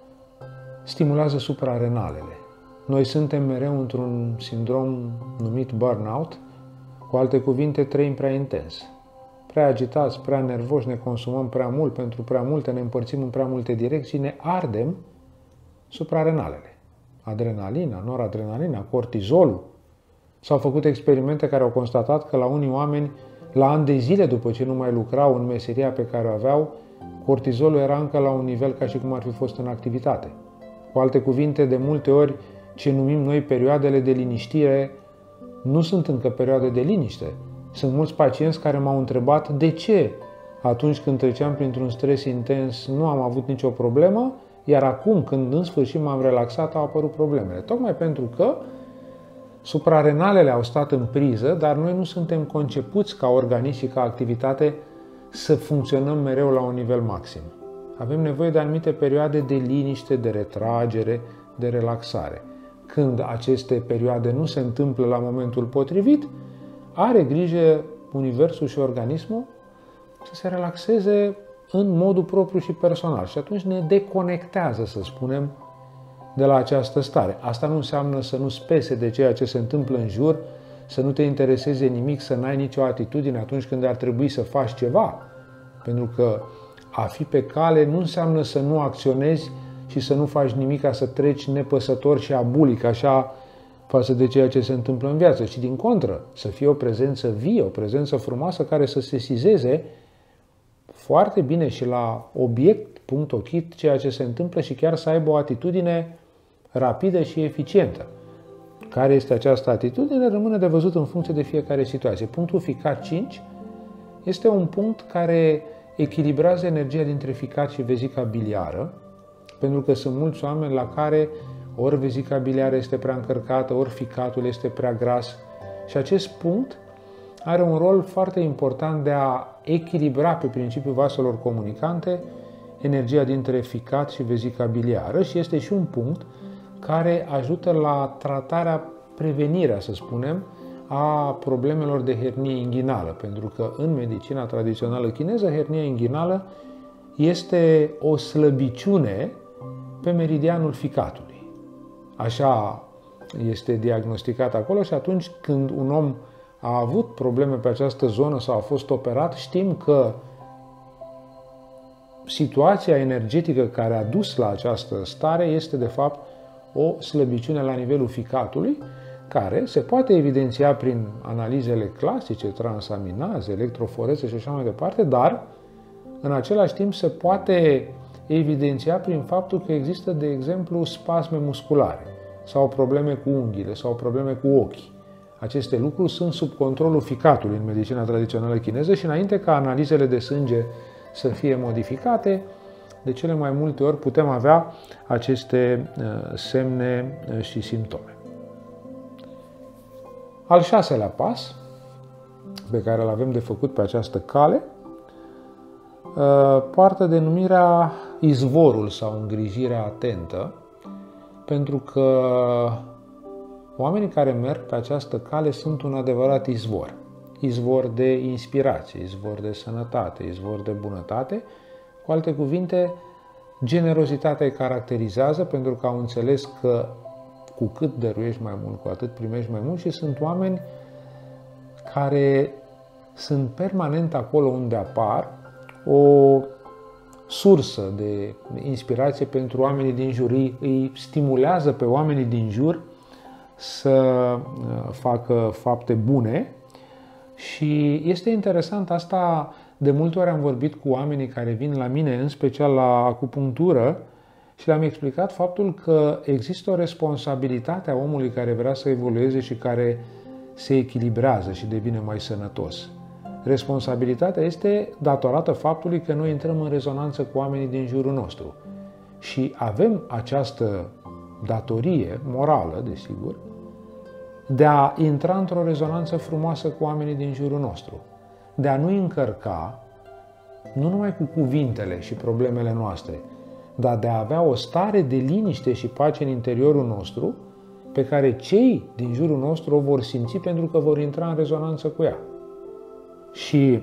A: stimulează suprarenalele. Noi suntem mereu într-un sindrom numit burnout, cu alte cuvinte, trăim prea intens. Prea agitați, prea nervoși, ne consumăm prea mult pentru prea multe, ne împărțim în prea multe direcții, ne ardem suprarenalele. Adrenalina, noradrenalina, cortizolul. S-au făcut experimente care au constatat că la unii oameni, la ani de zile după ce nu mai lucrau în meseria pe care o aveau, cortizolul era încă la un nivel ca și cum ar fi fost în activitate. Cu alte cuvinte, de multe ori, ce numim noi perioadele de liniștire, nu sunt încă perioade de liniște. Sunt mulți pacienți care m-au întrebat de ce atunci când treceam printr-un stres intens nu am avut nicio problemă, iar acum, când în sfârșit m-am relaxat, au apărut problemele. Tocmai pentru că suprarenalele au stat în priză, dar noi nu suntem concepuți ca organism și ca activitate să funcționăm mereu la un nivel maxim. Avem nevoie de anumite perioade de liniște, de retragere, de relaxare. Când aceste perioade nu se întâmplă la momentul potrivit, are grijă universul și organismul să se relaxeze în modul propriu și personal și atunci ne deconectează, să spunem, de la această stare. Asta nu înseamnă să nu spese de ceea ce se întâmplă în jur, să nu te intereseze nimic, să n-ai nicio atitudine atunci când ar trebui să faci ceva. Pentru că a fi pe cale nu înseamnă să nu acționezi și să nu faci nimic, ca să treci nepăsător și abulic, așa, față de ceea ce se întâmplă în viață, ci din contră, să fie o prezență vie, o prezență frumoasă care să sesizeze foarte bine și la obiect, punct ochit, ceea ce se întâmplă și chiar să aibă o atitudine rapidă și eficientă. Care este această atitudine rămâne de văzut în funcție de fiecare situație. Punctul ficat 5 este un punct care echilibrează energia dintre ficat și vezica biliară, pentru că sunt mulți oameni la care ori vezica biliară este prea încărcată, ori ficatul este prea gras. Și acest punct are un rol foarte important de a echilibra pe principiul vaselor comunicante energia dintre ficat și vezica biliară și este și un punct care ajută la tratarea, prevenirea, să spunem, a problemelor de hernie inghinală, pentru că în medicina tradițională chineză, hernia inghinală este o slăbiciune pe meridianul ficatului. Așa este diagnosticat acolo și atunci când un om a avut probleme pe această zonă sau a fost operat, știm că situația energetică care a dus la această stare este de fapt o slăbiciune la nivelul ficatului, care se poate evidenția prin analizele clasice, transaminaze, electroforeze și așa mai departe, dar în același timp se poate evidenția prin faptul că există, de exemplu, spasme musculare sau probleme cu unghiile sau probleme cu ochii. Aceste lucruri sunt sub controlul ficatului în medicina tradițională chineză și înainte ca analizele de sânge să fie modificate, de cele mai multe ori putem avea aceste semne și simptome. Al 6-lea pas, pe care îl avem de făcut pe această cale poartă denumirea izvorul sau îngrijirea atentă, pentru că oamenii care merg pe această cale sunt un adevărat izvor. Izvor de inspirație, izvor de sănătate, izvor de bunătate. Cu alte cuvinte, generozitatea îi caracterizează pentru că au înțeles că cu cât dăruiești mai mult, cu atât primești mai mult, și sunt oameni care sunt permanent acolo unde apar, o sursă de inspirație pentru oamenii din jur. Îi stimulează pe oamenii din jur să facă fapte bune. Și este interesant asta, de multe ori am vorbit cu oamenii care vin la mine, în special la acupunctură, și le-am explicat faptul că există o responsabilitate a omului care vrea să evolueze și care se echilibrează și devine mai sănătos. Responsabilitatea este datorată faptului că noi intrăm în rezonanță cu oamenii din jurul nostru. Și avem această datorie morală, desigur, de a intra într-o rezonanță frumoasă cu oamenii din jurul nostru, de a nu încărca, nu numai cu cuvintele și problemele noastre, dar de a avea o stare de liniște și pace în interiorul nostru, pe care cei din jurul nostru o vor simți pentru că vor intra în rezonanță cu ea. Și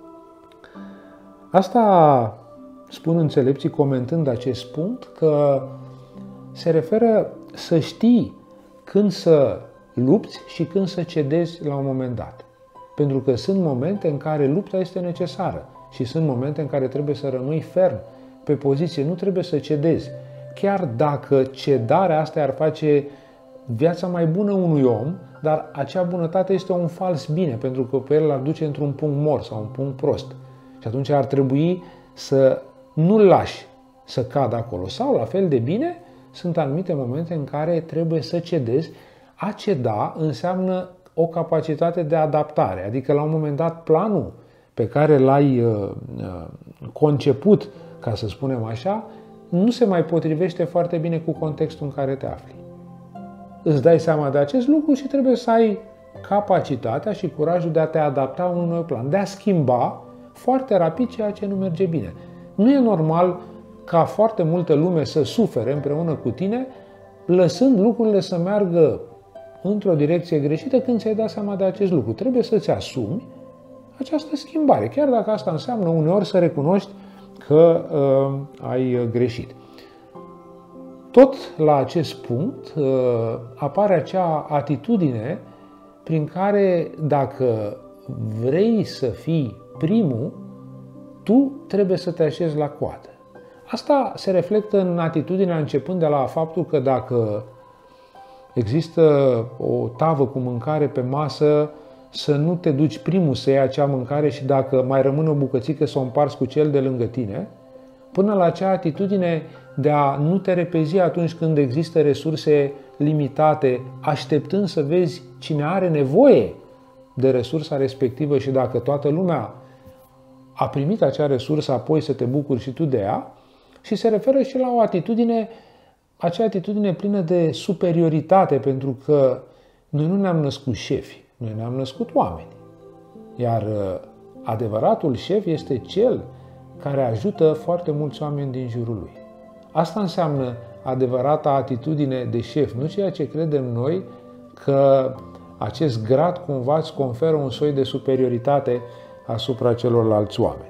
A: asta spun înțelepții comentând acest punct, că se referă să știi când să lupți și când să cedezi la un moment dat. Pentru că sunt momente în care lupta este necesară și sunt momente în care trebuie să rămâi ferm pe poziție, nu trebuie să cedezi. Chiar dacă cedarea asta ar face viața mai bună unui om, dar acea bunătate este un fals bine, pentru că pe el l-ar duce într-un punct mort sau un punct prost. Și atunci ar trebui să nu-l lași să cadă acolo. Sau, la fel de bine, sunt anumite momente în care trebuie să cedezi. A ceda înseamnă o capacitate de adaptare, adică la un moment dat planul pe care l-ai conceput, ca să spunem așa, nu se mai potrivește foarte bine cu contextul în care te afli. Îți dai seama de acest lucru și trebuie să ai capacitatea și curajul de a te adapta unui nou plan, de a schimba foarte rapid ceea ce nu merge bine. Nu e normal ca foarte multă lume să sufere împreună cu tine, lăsând lucrurile să meargă într-o direcție greșită când ți-ai dat seama de acest lucru. Trebuie să-ți asumi această schimbare, chiar dacă asta înseamnă uneori să recunoști că ai greșit. Tot la acest punct apare acea atitudine prin care dacă vrei să fii primul, tu trebuie să te așezi la coadă. Asta se reflectă în atitudinea începând de la faptul că dacă există o tavă cu mâncare pe masă, să nu te duci primul să iei acea mâncare și dacă mai rămâne o bucățică să o împarți cu cel de lângă tine, până la acea atitudine de a nu te repezi atunci când există resurse limitate, așteptând să vezi cine are nevoie de resursa respectivă și dacă toată lumea a primit acea resursă, apoi să te bucuri și tu de ea. Și se referă și la o atitudine, acea atitudine plină de superioritate, pentru că noi nu ne-am născut șefi, noi ne-am născut oameni. Iar adevăratul șef este cel care ajută foarte mulți oameni din jurul lui. Asta înseamnă adevărata atitudine de șef, nu ceea ce credem noi că acest grad cumva îți conferă un soi de superioritate asupra celorlalți oameni.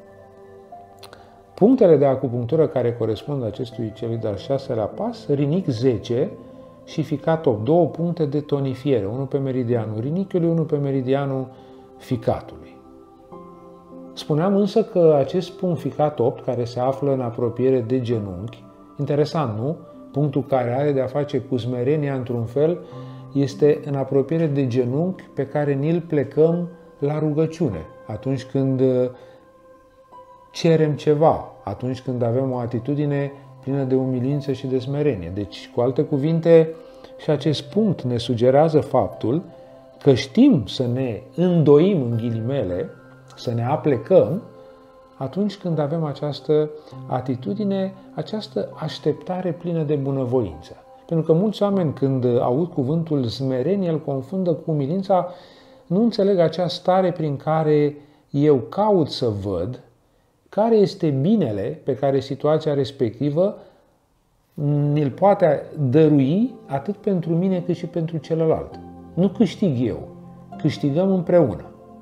A: Punctele de acupunctură care corespund acestui celui de-al 6-lea pas, rinic 10 și ficat 8, două puncte de tonifiere, unul pe meridianul rinichiului, unul pe meridianul ficatului. Spuneam însă că acest punct ficat 8, care se află în apropiere de genunchi, interesant, nu? Punctul care are de a face cu smerenia într-un fel, este în apropiere de genunchi pe care ni-l plecăm la rugăciune, atunci când cerem ceva, atunci când avem o atitudine plină de umilință și de smerenie. Deci, cu alte cuvinte, și acest punct ne sugerează faptul că știm să ne îndoim, în ghilimele, să ne aplecăm atunci când avem această atitudine, această așteptare plină de bunăvoință. Pentru că mulți oameni, când aud cuvântul smerenie, îl confundă cu umilința, nu înțeleg acea stare prin care eu caut să văd care este binele pe care situația respectivă mi-l poate dărui atât pentru mine cât și pentru celălalt. Nu câștig eu, câștigăm împreună.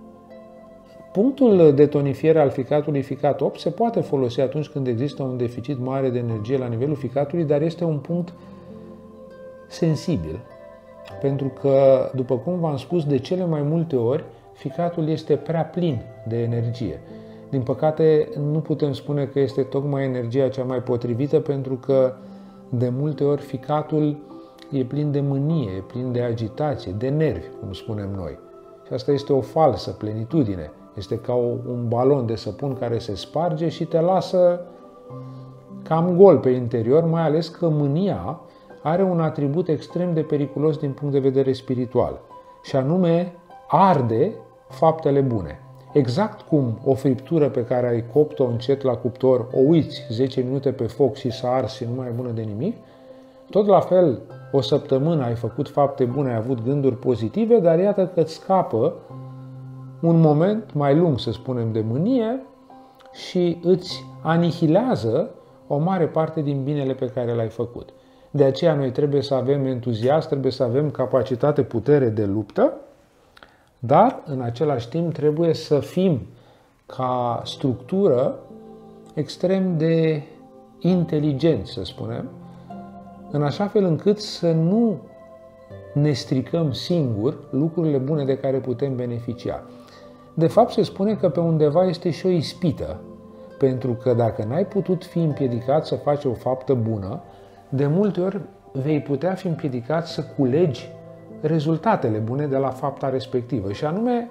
A: Punctul de tonifiere al ficatului ficat 8 se poate folosi atunci când există un deficit mare de energie la nivelul ficatului, dar este un punct sensibil. Pentru că, după cum v-am spus, de cele mai multe ori, ficatul este prea plin de energie. Din păcate, nu putem spune că este tocmai energia cea mai potrivită, pentru că, de multe ori, ficatul e plin de mânie, e plin de agitație, de nervi, cum spunem noi. Și asta este o falsă plenitudine. Este ca un balon de săpun care se sparge și te lasă cam gol pe interior, mai ales că mânia are un atribut extrem de periculos din punct de vedere spiritual, și anume arde faptele bune. Exact cum o friptură pe care ai copt-o încet la cuptor, o uiți 10 minute pe foc și s-a ars și nu mai e bună de nimic, tot la fel, o săptămână ai făcut fapte bune, ai avut gânduri pozitive, dar iată că îți scapă un moment mai lung, să spunem, de mânie și îți anihilează o mare parte din binele pe care l-ai făcut. De aceea noi trebuie să avem entuziasm, trebuie să avem capacitate, putere de luptă, dar în același timp trebuie să fim ca structură extrem de inteligenți, să spunem, în așa fel încât să nu ne stricăm singuri lucrurile bune de care putem beneficia. De fapt, se spune că pe undeva este și o ispită, pentru că dacă n-ai putut fi împiedicat să faci o faptă bună, de multe ori vei putea fi împiedicat să culegi rezultatele bune de la fapta respectivă. Și anume,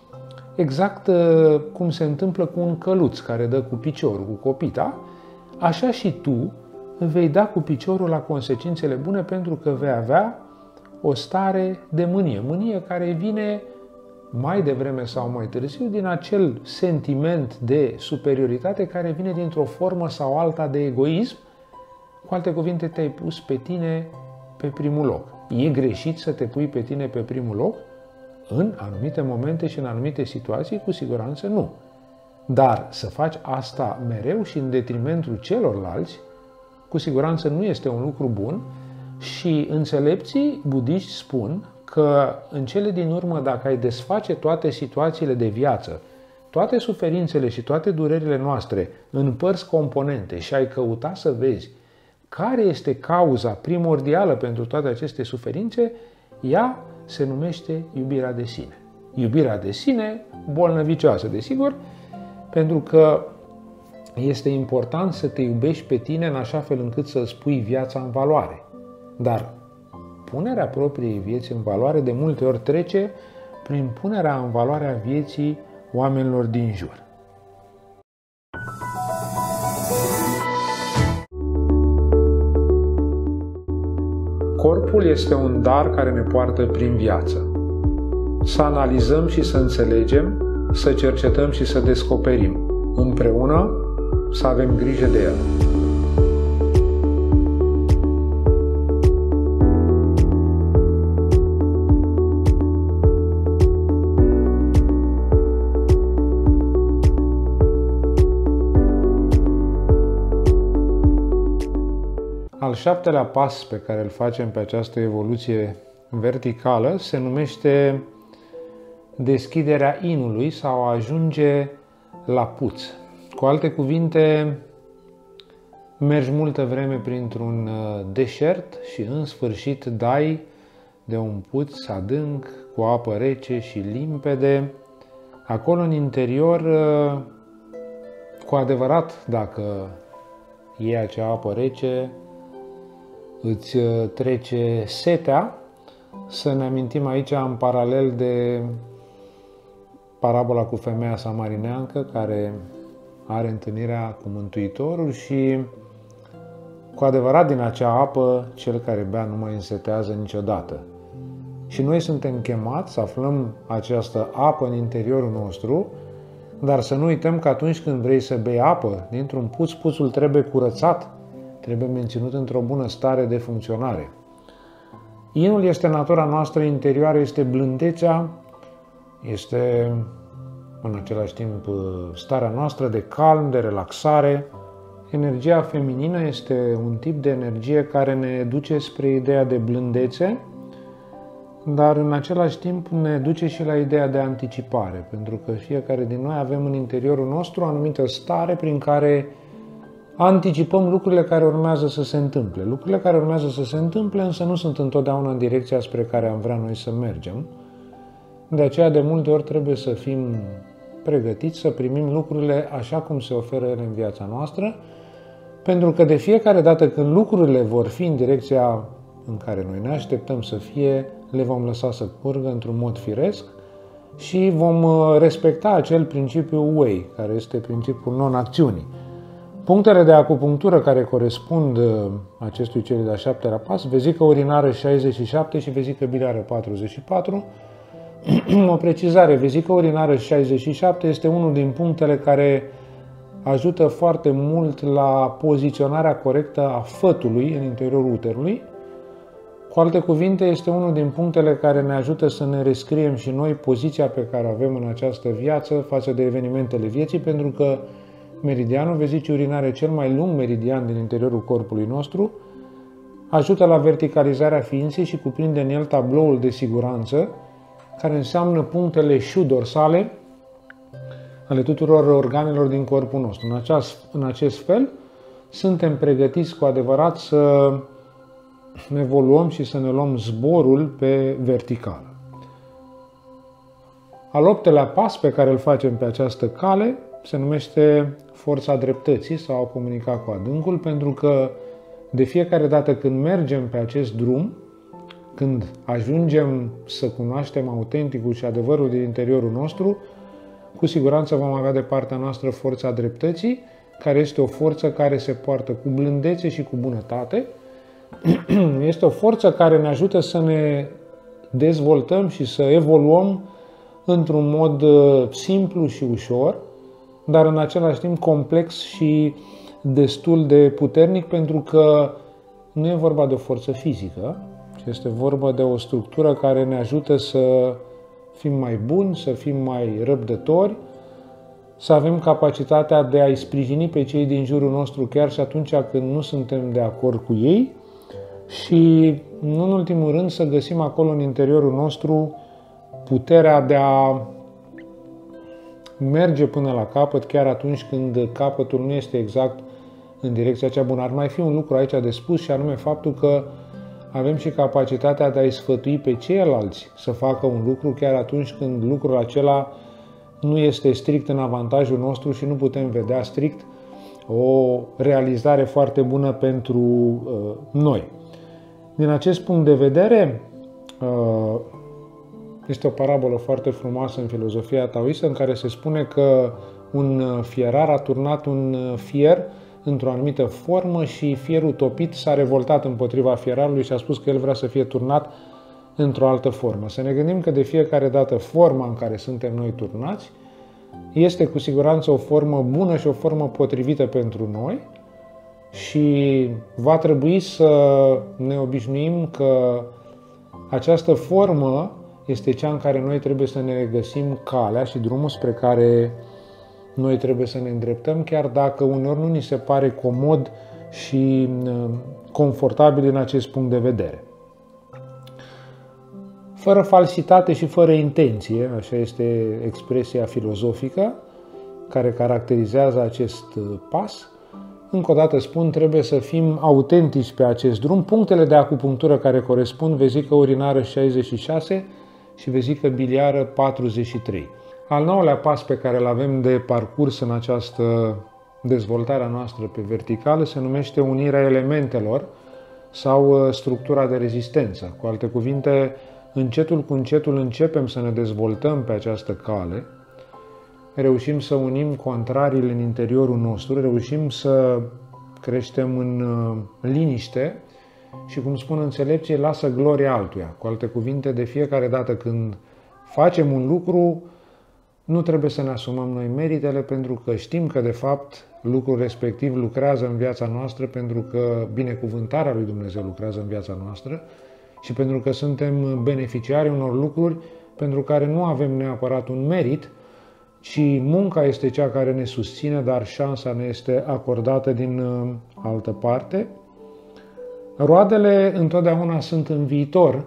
A: exact cum se întâmplă cu un căluț care dă cu piciorul, cu copita, așa și tu vei da cu piciorul la consecințele bune, pentru că vei avea o stare de mânie. Mânie care vine mai devreme sau mai târziu din acel sentiment de superioritate care vine dintr-o formă sau alta de egoism. Cu alte cuvinte, te-ai pus pe tine pe primul loc. E greșit să te pui pe tine pe primul loc? În anumite momente și în anumite situații, cu siguranță nu. Dar să faci asta mereu și în detrimentul celorlalți, cu siguranță nu este un lucru bun. Și înțelepții budiști spun că în cele din urmă, dacă ai desface toate situațiile de viață, toate suferințele și toate durerile noastre în părți componente și ai căuta să vezi care este cauza primordială pentru toate aceste suferințe, ea se numește iubirea de sine. Iubirea de sine, bolnăvicioasă, desigur, pentru că este important să te iubești pe tine în așa fel încât să-ți pui viața în valoare. Dar punerea propriei vieți în valoare de multe ori trece prin punerea în valoare a vieții oamenilor din jur. Corpul este un dar care ne poartă prin viață. Să analizăm și să înțelegem, să cercetăm și să descoperim. Împreună să avem grijă de el. Al șaptelea pas pe care îl facem pe această evoluție verticală se numește deschiderea inului sau a ajunge la puț. Cu alte cuvinte, mergi multă vreme printr-un deșert și în sfârșit dai de un puț adânc cu apă rece și limpede. Acolo în interior, cu adevărat, dacă iei acea apă rece, îți trece setea. Să ne amintim aici în paralel de parabola cu femeia samarineancă care are întâlnirea cu Mântuitorul și cu adevărat din acea apă cel care bea nu mai însetează niciodată. Și noi suntem chemați să aflăm această apă în interiorul nostru, dar să nu uităm că atunci când vrei să bei apă dintr-un puț, puțul trebuie curățat, trebuie menținut într-o bună stare de funcționare. Inul este natura noastră interioară, este blândețea Este în același timp starea noastră de calm, de relaxare. Energia feminină este un tip de energie care ne duce spre ideea de blândețe, dar în același timp ne duce și la ideea de anticipare, pentru că fiecare din noi avem în interiorul nostru o anumită stare prin care anticipăm lucrurile care urmează să se întâmple. Lucrurile care urmează să se întâmple însă nu sunt întotdeauna în direcția spre care am vrea noi să mergem. De aceea de multe ori trebuie să fim pregătiți să primim lucrurile așa cum se oferă ele în viața noastră, pentru că de fiecare dată când lucrurile vor fi în direcția în care noi ne așteptăm să fie, le vom lăsa să curgă într-un mod firesc și vom respecta acel principiu Wei, care este principiul non-acțiunii. Punctele de acupunctură care corespund acestui cel de-a 7-lea pas, vezică urinară 67 și vezică biliară 44. O precizare, vezică urinară 67 este unul din punctele care ajută foarte mult la poziționarea corectă a fătului în interiorul uterului. Cu alte cuvinte, este unul din punctele care ne ajută să ne rescriem și noi poziția pe care o avem în această viață față de evenimentele vieții, pentru că meridianul vezicii urinare, cel mai lung meridian din interiorul corpului nostru, ajută la verticalizarea ființei și cuprinde în el tabloul de siguranță, care înseamnă punctele șu dorsale ale tuturor organelor din corpul nostru. În acest fel, suntem pregătiți cu adevărat să ne evoluăm și să ne luăm zborul pe verticală. Al 8-lea pas pe care îl facem pe această cale se numește forța dreptății sau a comunica cu adâncul, pentru că de fiecare dată când mergem pe acest drum, când ajungem să cunoaștem autenticul și adevărul din interiorul nostru, cu siguranță vom avea de partea noastră forța dreptății, care este o forță care se poartă cu blândețe și cu bunătate. Este o forță care ne ajută să ne dezvoltăm și să evoluăm într-un mod simplu și ușor, dar în același timp complex și destul de puternic, pentru că nu e vorba de o forță fizică, ci este vorba de o structură care ne ajută să fim mai buni, să fim mai răbdători, să avem capacitatea de a-i sprijini pe cei din jurul nostru chiar și atunci când nu suntem de acord cu ei și, nu în ultimul rând, să găsim acolo în interiorul nostru puterea de a merge până la capăt, chiar atunci când capătul nu este exact în direcția cea bună. Ar mai fi un lucru aici de spus și anume faptul că avem și capacitatea de a-i sfătui pe ceilalți să facă un lucru chiar atunci când lucrul acela nu este strict în avantajul nostru și nu putem vedea strict o realizare foarte bună pentru noi. Din acest punct de vedere, este o parabolă foarte frumoasă în filozofia taoistă în care se spune că un fierar a turnat un fier într-o anumită formă și fierul topit s-a revoltat împotriva fierarului și a spus că el vrea să fie turnat într-o altă formă. Să ne gândim că de fiecare dată forma în care suntem noi turnați este cu siguranță o formă bună și o formă potrivită pentru noi și va trebui să ne obișnuim că această formă este cea în care noi trebuie să ne găsim calea și drumul spre care noi trebuie să ne îndreptăm, chiar dacă uneori nu ni se pare comod și confortabil din acest punct de vedere. Fără falsitate și fără intenție, așa este expresia filozofică care caracterizează acest pas. Încă o dată spun, trebuie să fim autentici pe acest drum. Punctele de acupunctură care corespund, vezică urinară 66 și vezică biliară 43. Al 9-lea pas pe care îl avem de parcurs în această dezvoltare a noastră pe verticală se numește unirea elementelor sau structura de rezistență. Cu alte cuvinte, încetul cu încetul începem să ne dezvoltăm pe această cale, reușim să unim contrariile în interiorul nostru, reușim să creștem în liniște și, cum spun înțelepții, lasă gloria altuia. Cu alte cuvinte, de fiecare dată când facem un lucru, nu trebuie să ne asumăm noi meritele, pentru că știm că, de fapt, lucrul respectiv lucrează în viața noastră, pentru că binecuvântarea lui Dumnezeu lucrează în viața noastră și pentru că suntem beneficiari unor lucruri pentru care nu avem neapărat un merit, ci munca este cea care ne susține, dar șansa ne este acordată din altă parte. Roadele întotdeauna sunt în viitor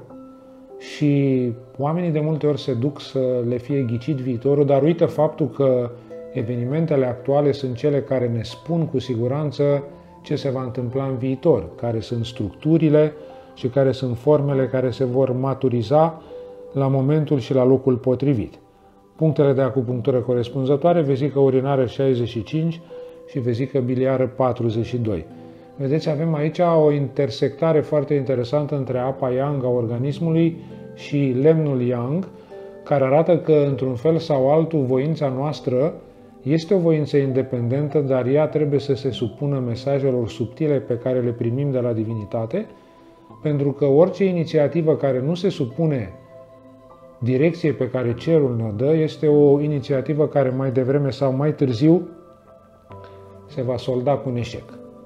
A: și oamenii de multe ori se duc să le fie ghicit viitorul, dar uită faptul că evenimentele actuale sunt cele care ne spun cu siguranță ce se va întâmpla în viitor, care sunt structurile și care sunt formele care se vor maturiza la momentul și la locul potrivit. Punctele de acupunctură corespunzătoare, vezică urinară 65 și vezică biliară 42. Vedeți, avem aici o intersectare foarte interesantă între apa yang a organismului și lemnul yang, care arată că, într-un fel sau altul, voința noastră este o voință independentă, dar ea trebuie să se supună mesajelor subtile pe care le primim de la divinitate, pentru că orice inițiativă care nu se supune direcției pe care cerul ne dă este o inițiativă care mai devreme sau mai târziu se va solda cu un eșec.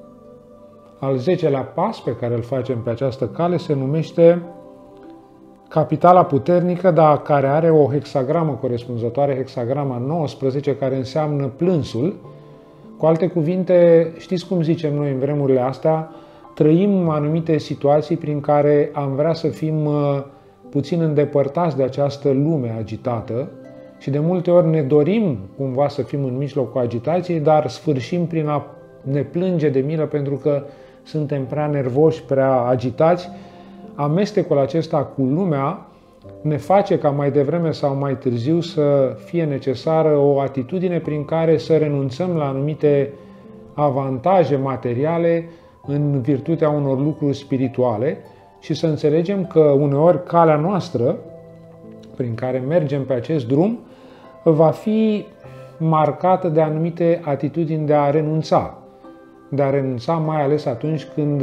A: Al 10-lea pas pe care îl facem pe această cale se numește capitala puternică, dar care are o hexagramă corespunzătoare, hexagrama 19, care înseamnă plânsul. Cu alte cuvinte, știți cum zicem noi în vremurile astea, trăim anumite situații prin care am vrea să fim puțin îndepărtați de această lume agitată și de multe ori ne dorim cumva să fim în mijlocul agitației, dar sfârșim prin a ne plânge de milă pentru că suntem prea nervoși, prea agitați. Amestecul acesta cu lumea ne face ca mai devreme sau mai târziu să fie necesară o atitudine prin care să renunțăm la anumite avantaje materiale în virtutea unor lucruri spirituale și să înțelegem că uneori calea noastră prin care mergem pe acest drum va fi marcată de anumite atitudini de a renunța. De a renunța mai ales atunci când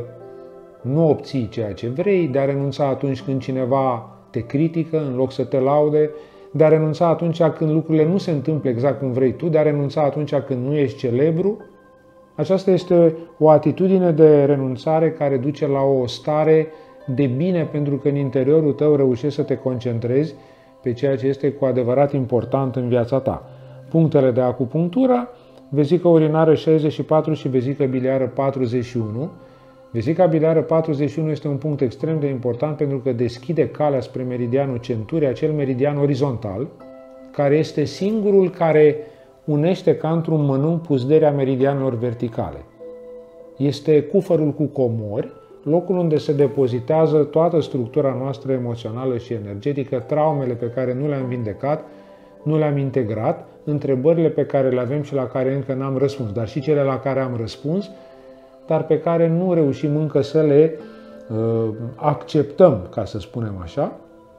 A: nu obții ceea ce vrei, de a renunța atunci când cineva te critică în loc să te laude, de a renunța atunci când lucrurile nu se întâmplă exact cum vrei tu, de a renunța atunci când nu ești celebru. Aceasta este o atitudine de renunțare care duce la o stare de bine, pentru că în interiorul tău reușești să te concentrezi pe ceea ce este cu adevărat important în viața ta. Punctele de acupunctură, vezică urinară 64 și vezică biliară 41. Vezica biliară 41 este un punct extrem de important pentru că deschide calea spre meridianul centurii, acel meridian orizontal, care este singurul care unește ca într-un mănânc puzderea meridianelor verticale. Este cufărul cu comori, locul unde se depozitează toată structura noastră emoțională și energetică, traumele pe care nu le-am vindecat, nu le-am integrat, întrebările pe care le avem și la care încă n-am răspuns, dar și cele la care am răspuns, dar pe care nu reușim încă să le acceptăm, ca să spunem așa.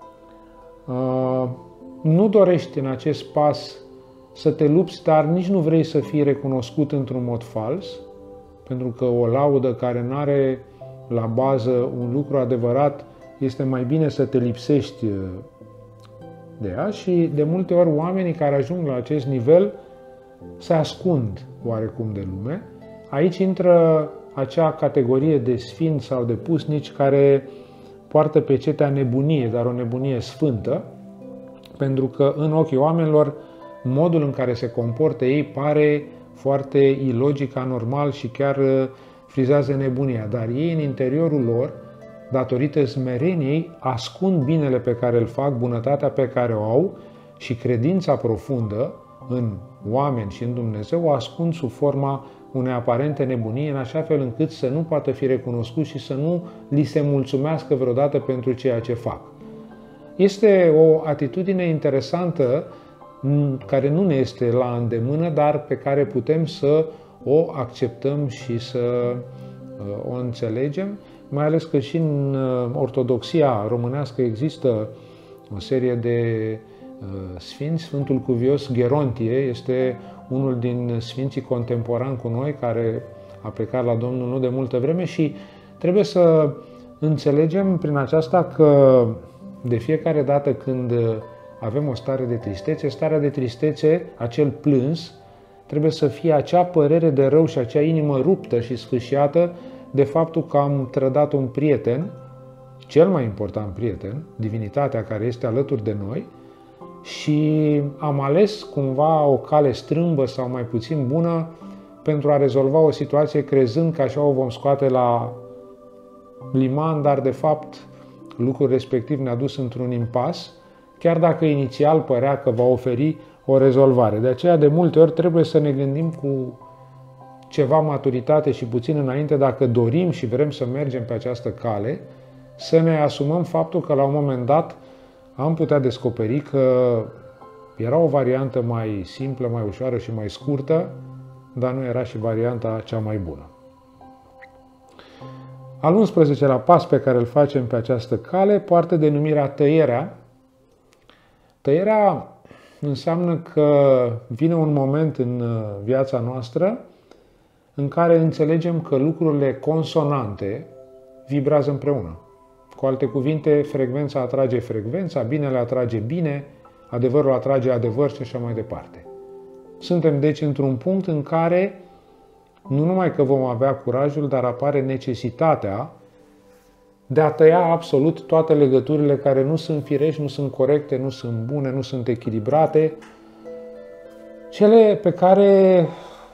A: Nu dorești în acest pas să te lupți, dar nici nu vrei să fii recunoscut într-un mod fals, pentru că o laudă care nu are la bază un lucru adevărat, este mai bine să te lipsești de ea și de multe ori oamenii care ajung la acest nivel se ascund oarecum de lume. Aici intră acea categorie de sfinți sau de pusnici care poartă pecetea nebunie, dar o nebunie sfântă, pentru că în ochii oamenilor modul în care se comportă ei pare foarte ilogic, anormal și chiar frizează nebunia. Dar ei în interiorul lor, datorită smereniei, ascund binele pe care îl fac, bunătatea pe care o au și credința profundă în oameni și în Dumnezeu o ascund sub forma unei aparente nebunii, în așa fel încât să nu poată fi recunoscut și să nu li se mulțumească vreodată pentru ceea ce fac. Este o atitudine interesantă care nu ne este la îndemână, dar pe care putem să o acceptăm și să o înțelegem, mai ales că și în ortodoxia românească există o serie de sfinți. Sfântul Cuvios Gerontie este unul din sfinții contemporani cu noi, care a plecat la Domnul nu de multă vreme și trebuie să înțelegem prin aceasta că de fiecare dată când avem o stare de tristețe, starea de tristețe, acel plâns, trebuie să fie acea părere de rău și acea inimă ruptă și sfâșiată de faptul că am trădat un prieten cel mai important prieten, divinitatea care este alături de noi, și am ales cumva o cale strâmbă sau mai puțin bună pentru a rezolva o situație, crezând că așa o vom scoate la liman, dar de fapt lucrul respectiv ne-a dus într-un impas, chiar dacă inițial părea că va oferi o rezolvare. De aceea, de multe ori, trebuie să ne gândim cu ceva maturitate și puțin înainte, dacă dorim și vrem să mergem pe această cale, să ne asumăm faptul că la un moment dat am putea descoperi că era o variantă mai simplă, mai ușoară și mai scurtă, dar nu era și varianta cea mai bună. Al 11-lea pas pe care îl facem pe această cale poartă denumirea tăierea. Tăierea înseamnă că vine un moment în viața noastră în care înțelegem că lucrurile consonante vibrează împreună. Cu alte cuvinte, frecvența atrage frecvența, binele atrage bine, adevărul atrage adevăr și așa mai departe. Suntem deci într-un punct în care nu numai că vom avea curajul, dar apare necesitatea de a tăia absolut toate legăturile care nu sunt firești, nu sunt corecte, nu sunt bune, nu sunt echilibrate, cele pe care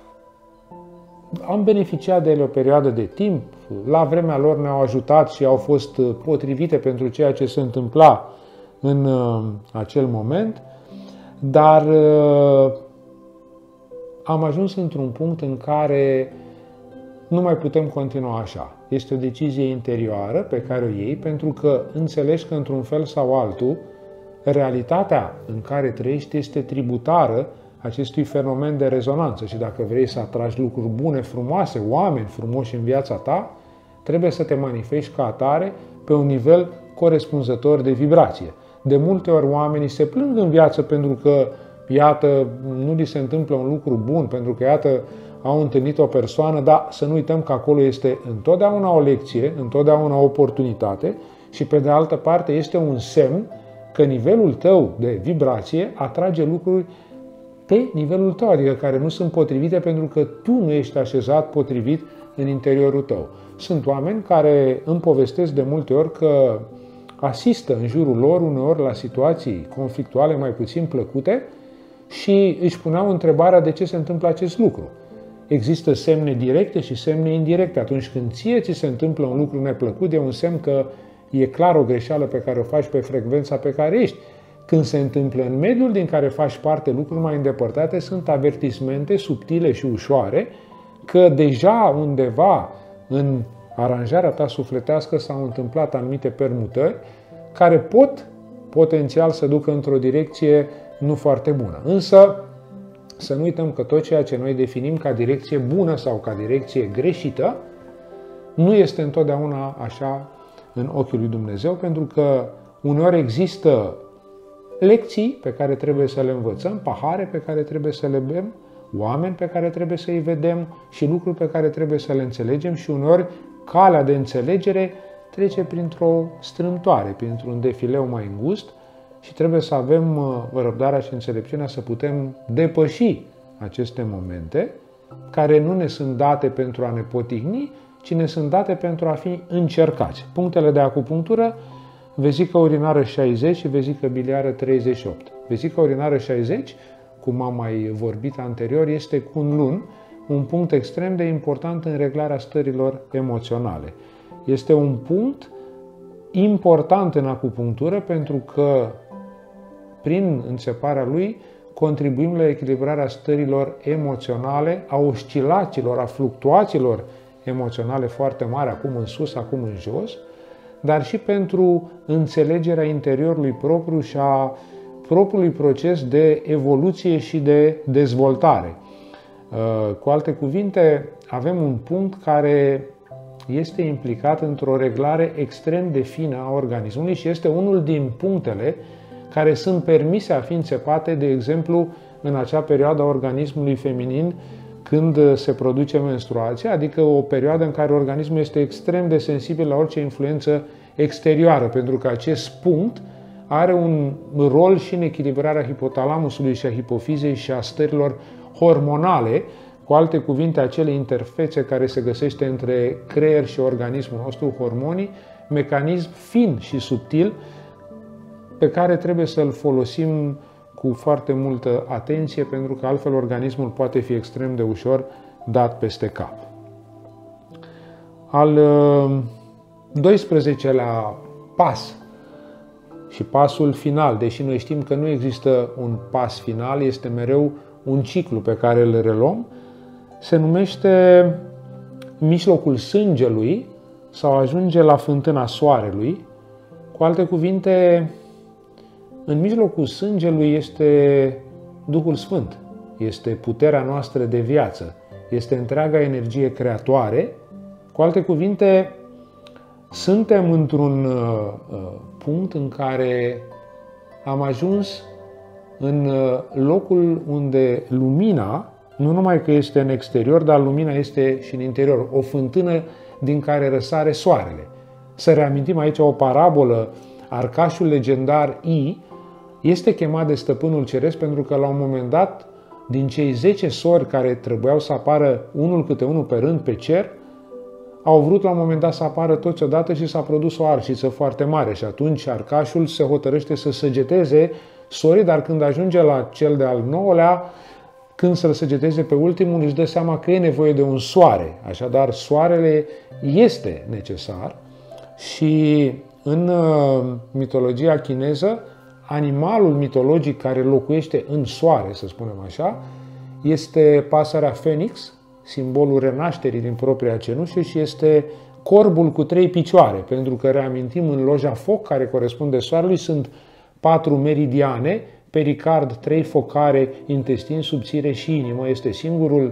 A: am beneficiat de ele o perioadă de timp, la vremea lor ne-au ajutat și au fost potrivite pentru ceea ce se întâmpla în acel moment, dar am ajuns într-un punct în care nu mai putem continua așa. Este o decizie interioară pe care o iei pentru că înțelegi că într-un fel sau altul realitatea în care trăiești este tributară acestui fenomen de rezonanță și dacă vrei să atragi lucruri bune, frumoase, oameni frumoși în viața ta, trebuie să te manifesti ca atare pe un nivel corespunzător de vibrație. De multe ori oamenii se plâng în viață pentru că, iată, nu li se întâmplă un lucru bun, pentru că, iată, au întâlnit o persoană, dar să nu uităm că acolo este întotdeauna o lecție, întotdeauna o oportunitate și, pe de altă parte, este un semn că nivelul tău de vibrație atrage lucruri pe nivelul tău, adică care nu sunt potrivite pentru că tu nu ești așezat potrivit în interiorul tău. Sunt oameni care îmi povestesc de multe ori că asistă în jurul lor uneori la situații conflictuale mai puțin plăcute și își puneau întrebarea de ce se întâmplă acest lucru. Există semne directe și semne indirecte. Atunci când ție ți se întâmplă un lucru neplăcut, e un semn că e clar o greșeală pe care o faci pe frecvența pe care ești. Când se întâmplă în mediul din care faci parte lucruri mai îndepărtate, sunt avertismente subtile și ușoare că deja undeva în aranjarea ta sufletească s-au întâmplat anumite permutări care pot potențial să ducă într-o direcție nu foarte bună. Însă să nu uităm că tot ceea ce noi definim ca direcție bună sau ca direcție greșită nu este întotdeauna așa în ochiul lui Dumnezeu, pentru că uneori există lecții pe care trebuie să le învățăm, pahare pe care trebuie să le bem, oameni pe care trebuie să-i vedem și lucruri pe care trebuie să le înțelegem și uneori calea de înțelegere trece printr-o strâmtoare, printr-un defileu mai îngust și trebuie să avem răbdarea și înțelepciunea să putem depăși aceste momente care nu ne sunt date pentru a ne potihni, ci ne sunt date pentru a fi încercați. Punctele de acupunctură: vezică urinară 60 și vezică biliară 38. Vezica urinară 60, cum am mai vorbit anterior, este cunlun, un punct extrem de important în reglarea stărilor emoționale. Este un punct important în acupunctură pentru că prin înțeparea lui contribuim la echilibrarea stărilor emoționale, a oscilațiilor, a fluctuațiilor emoționale foarte mari, acum în sus, acum în jos, dar și pentru înțelegerea interiorului propriu și a propriului proces de evoluție și de dezvoltare. Cu alte cuvinte, avem un punct care este implicat într-o reglare extrem de fină a organismului și este unul din punctele care sunt permise a fi înțepate, de exemplu, în acea perioadă a organismului feminin când se produce menstruația, adică o perioadă în care organismul este extrem de sensibil la orice influență exterioară, pentru că acest punct are un rol și în echilibrarea hipotalamusului și a hipofizei și a stărilor hormonale, cu alte cuvinte, acele interfețe care se găsește între creier și organismul nostru, hormonii, mecanism fin și subtil pe care trebuie să-l folosim cu foarte multă atenție, pentru că altfel organismul poate fi extrem de ușor dat peste cap. Al 12-lea pas și pasul final, deși noi știm că nu există un pas final, este mereu un ciclu pe care îl reluăm, se numește mijlocul sângelui sau ajunge la fântâna soarelui. Cu alte cuvinte, în mijlocul sângelui este Duhul Sfânt, este puterea noastră de viață, este întreaga energie creatoare. Cu alte cuvinte, suntem într-un punct în care am ajuns în locul unde lumina, nu numai că este în exterior, dar lumina este și în interior, o fântână din care răsare soarele. Să reamintim aici o parabolă, arcașul legendar I este chemat de Stăpânul Ceresc pentru că la un moment dat, din cei 10 sori care trebuiau să apară unul câte unul pe rând pe cer, au vrut la un moment dat să apară toți odată și s-a produs o arșiță foarte mare și atunci arcașul se hotărăște să săgeteze sorii, dar când ajunge la cel de-al 9-lea, când să-l săgeteze pe ultimul, își dă seama că e nevoie de un soare. Așadar, soarele este necesar și în mitologia chineză, animalul mitologic care locuiește în soare, să spunem așa, este pasărea Phoenix, simbolul renașterii din propria cenușă, și este corbul cu 3 picioare, pentru că, reamintim, în loja foc, care corespunde soarelui, sunt 4 meridiane, pericard, 3 focare, intestin, subțire și inimă. Este singurul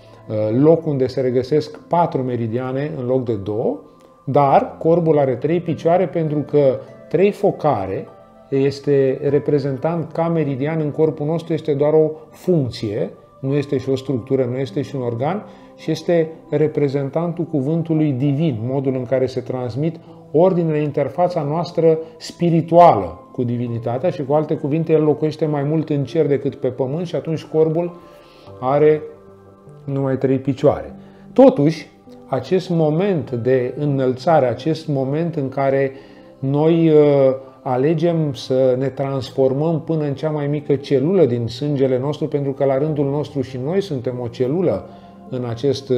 A: loc unde se regăsesc 4 meridiane în loc de 2, dar corbul are 3 picioare pentru că 3 focare este reprezentant ca meridian în corpul nostru, este doar o funcție, nu este și o structură, nu este și un organ, și este reprezentantul cuvântului divin, modul în care se transmit ordinele, interfața noastră spirituală cu divinitatea, și cu alte cuvinte, el locuiește mai mult în cer decât pe pământ și atunci corbul are numai 3 picioare. Totuși, acest moment de înălțare, acest moment în care noi alegem să ne transformăm până în cea mai mică celulă din sângele nostru, pentru că la rândul nostru și noi suntem o celulă în acest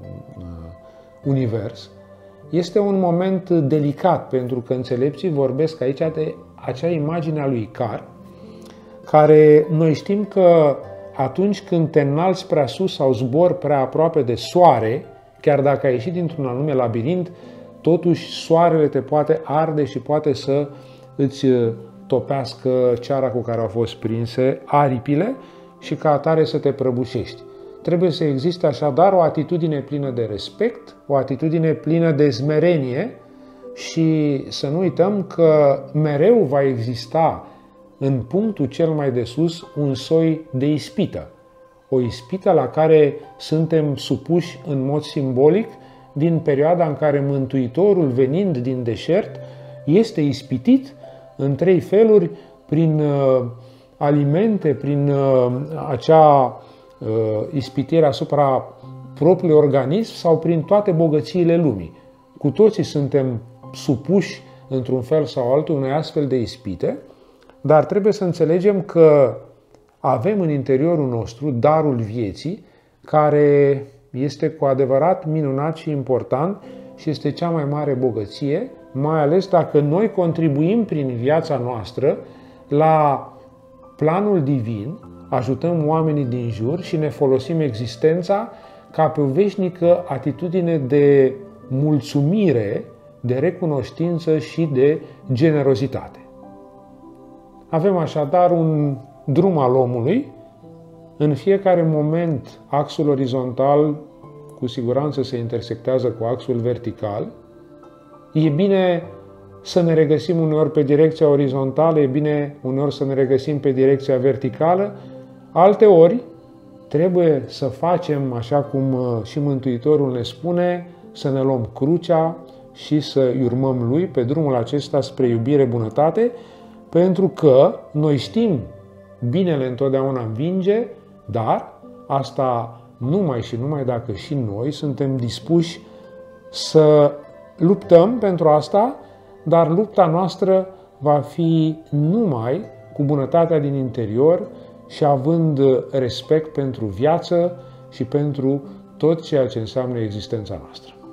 A: univers, este un moment delicat, pentru că înțelepții vorbesc aici de acea imagine a lui Icar, care noi știm că atunci când te înalți prea sus sau zbori prea aproape de soare, chiar dacă ai ieșit dintr-un anume labirint, totuși soarele te poate arde și poate să îți topească ceara cu care au fost prinse aripile și ca atare să te prăbușești. Trebuie să existe așadar o atitudine plină de respect, o atitudine plină de smerenie și să nu uităm că mereu va exista în punctul cel mai de sus un soi de ispită. O ispită la care suntem supuși în mod simbolic din perioada în care Mântuitorul, venind din deșert, este ispitit în 3 feluri, prin alimente, prin acea ispitire asupra propriului organism sau prin toate bogățiile lumii. Cu toții suntem supuși într-un fel sau altul unei astfel de ispite, dar trebuie să înțelegem că avem în interiorul nostru darul vieții, care este cu adevărat minunat și important și este cea mai mare bogăție, mai ales dacă noi contribuim prin viața noastră la planul divin, ajutăm oamenii din jur și ne folosim existența ca pe o veșnică atitudine de mulțumire, de recunoștință și de generozitate. Avem așadar un drum al omului. În fiecare moment, axul orizontal cu siguranță se intersectează cu axul vertical. E bine să ne regăsim uneori pe direcția orizontală, e bine uneori să ne regăsim pe direcția verticală. Alteori trebuie să facem, așa cum și Mântuitorul ne spune, să ne luăm crucea și să-i urmăm Lui pe drumul acesta spre iubire, bunătate, pentru că noi știm, binele întotdeauna învinge, dar asta numai și numai dacă și noi suntem dispuși să luptăm pentru asta dar lupta noastră va fi numai cu bunătatea din interior și având respect pentru viață și pentru tot ceea ce înseamnă existența noastră.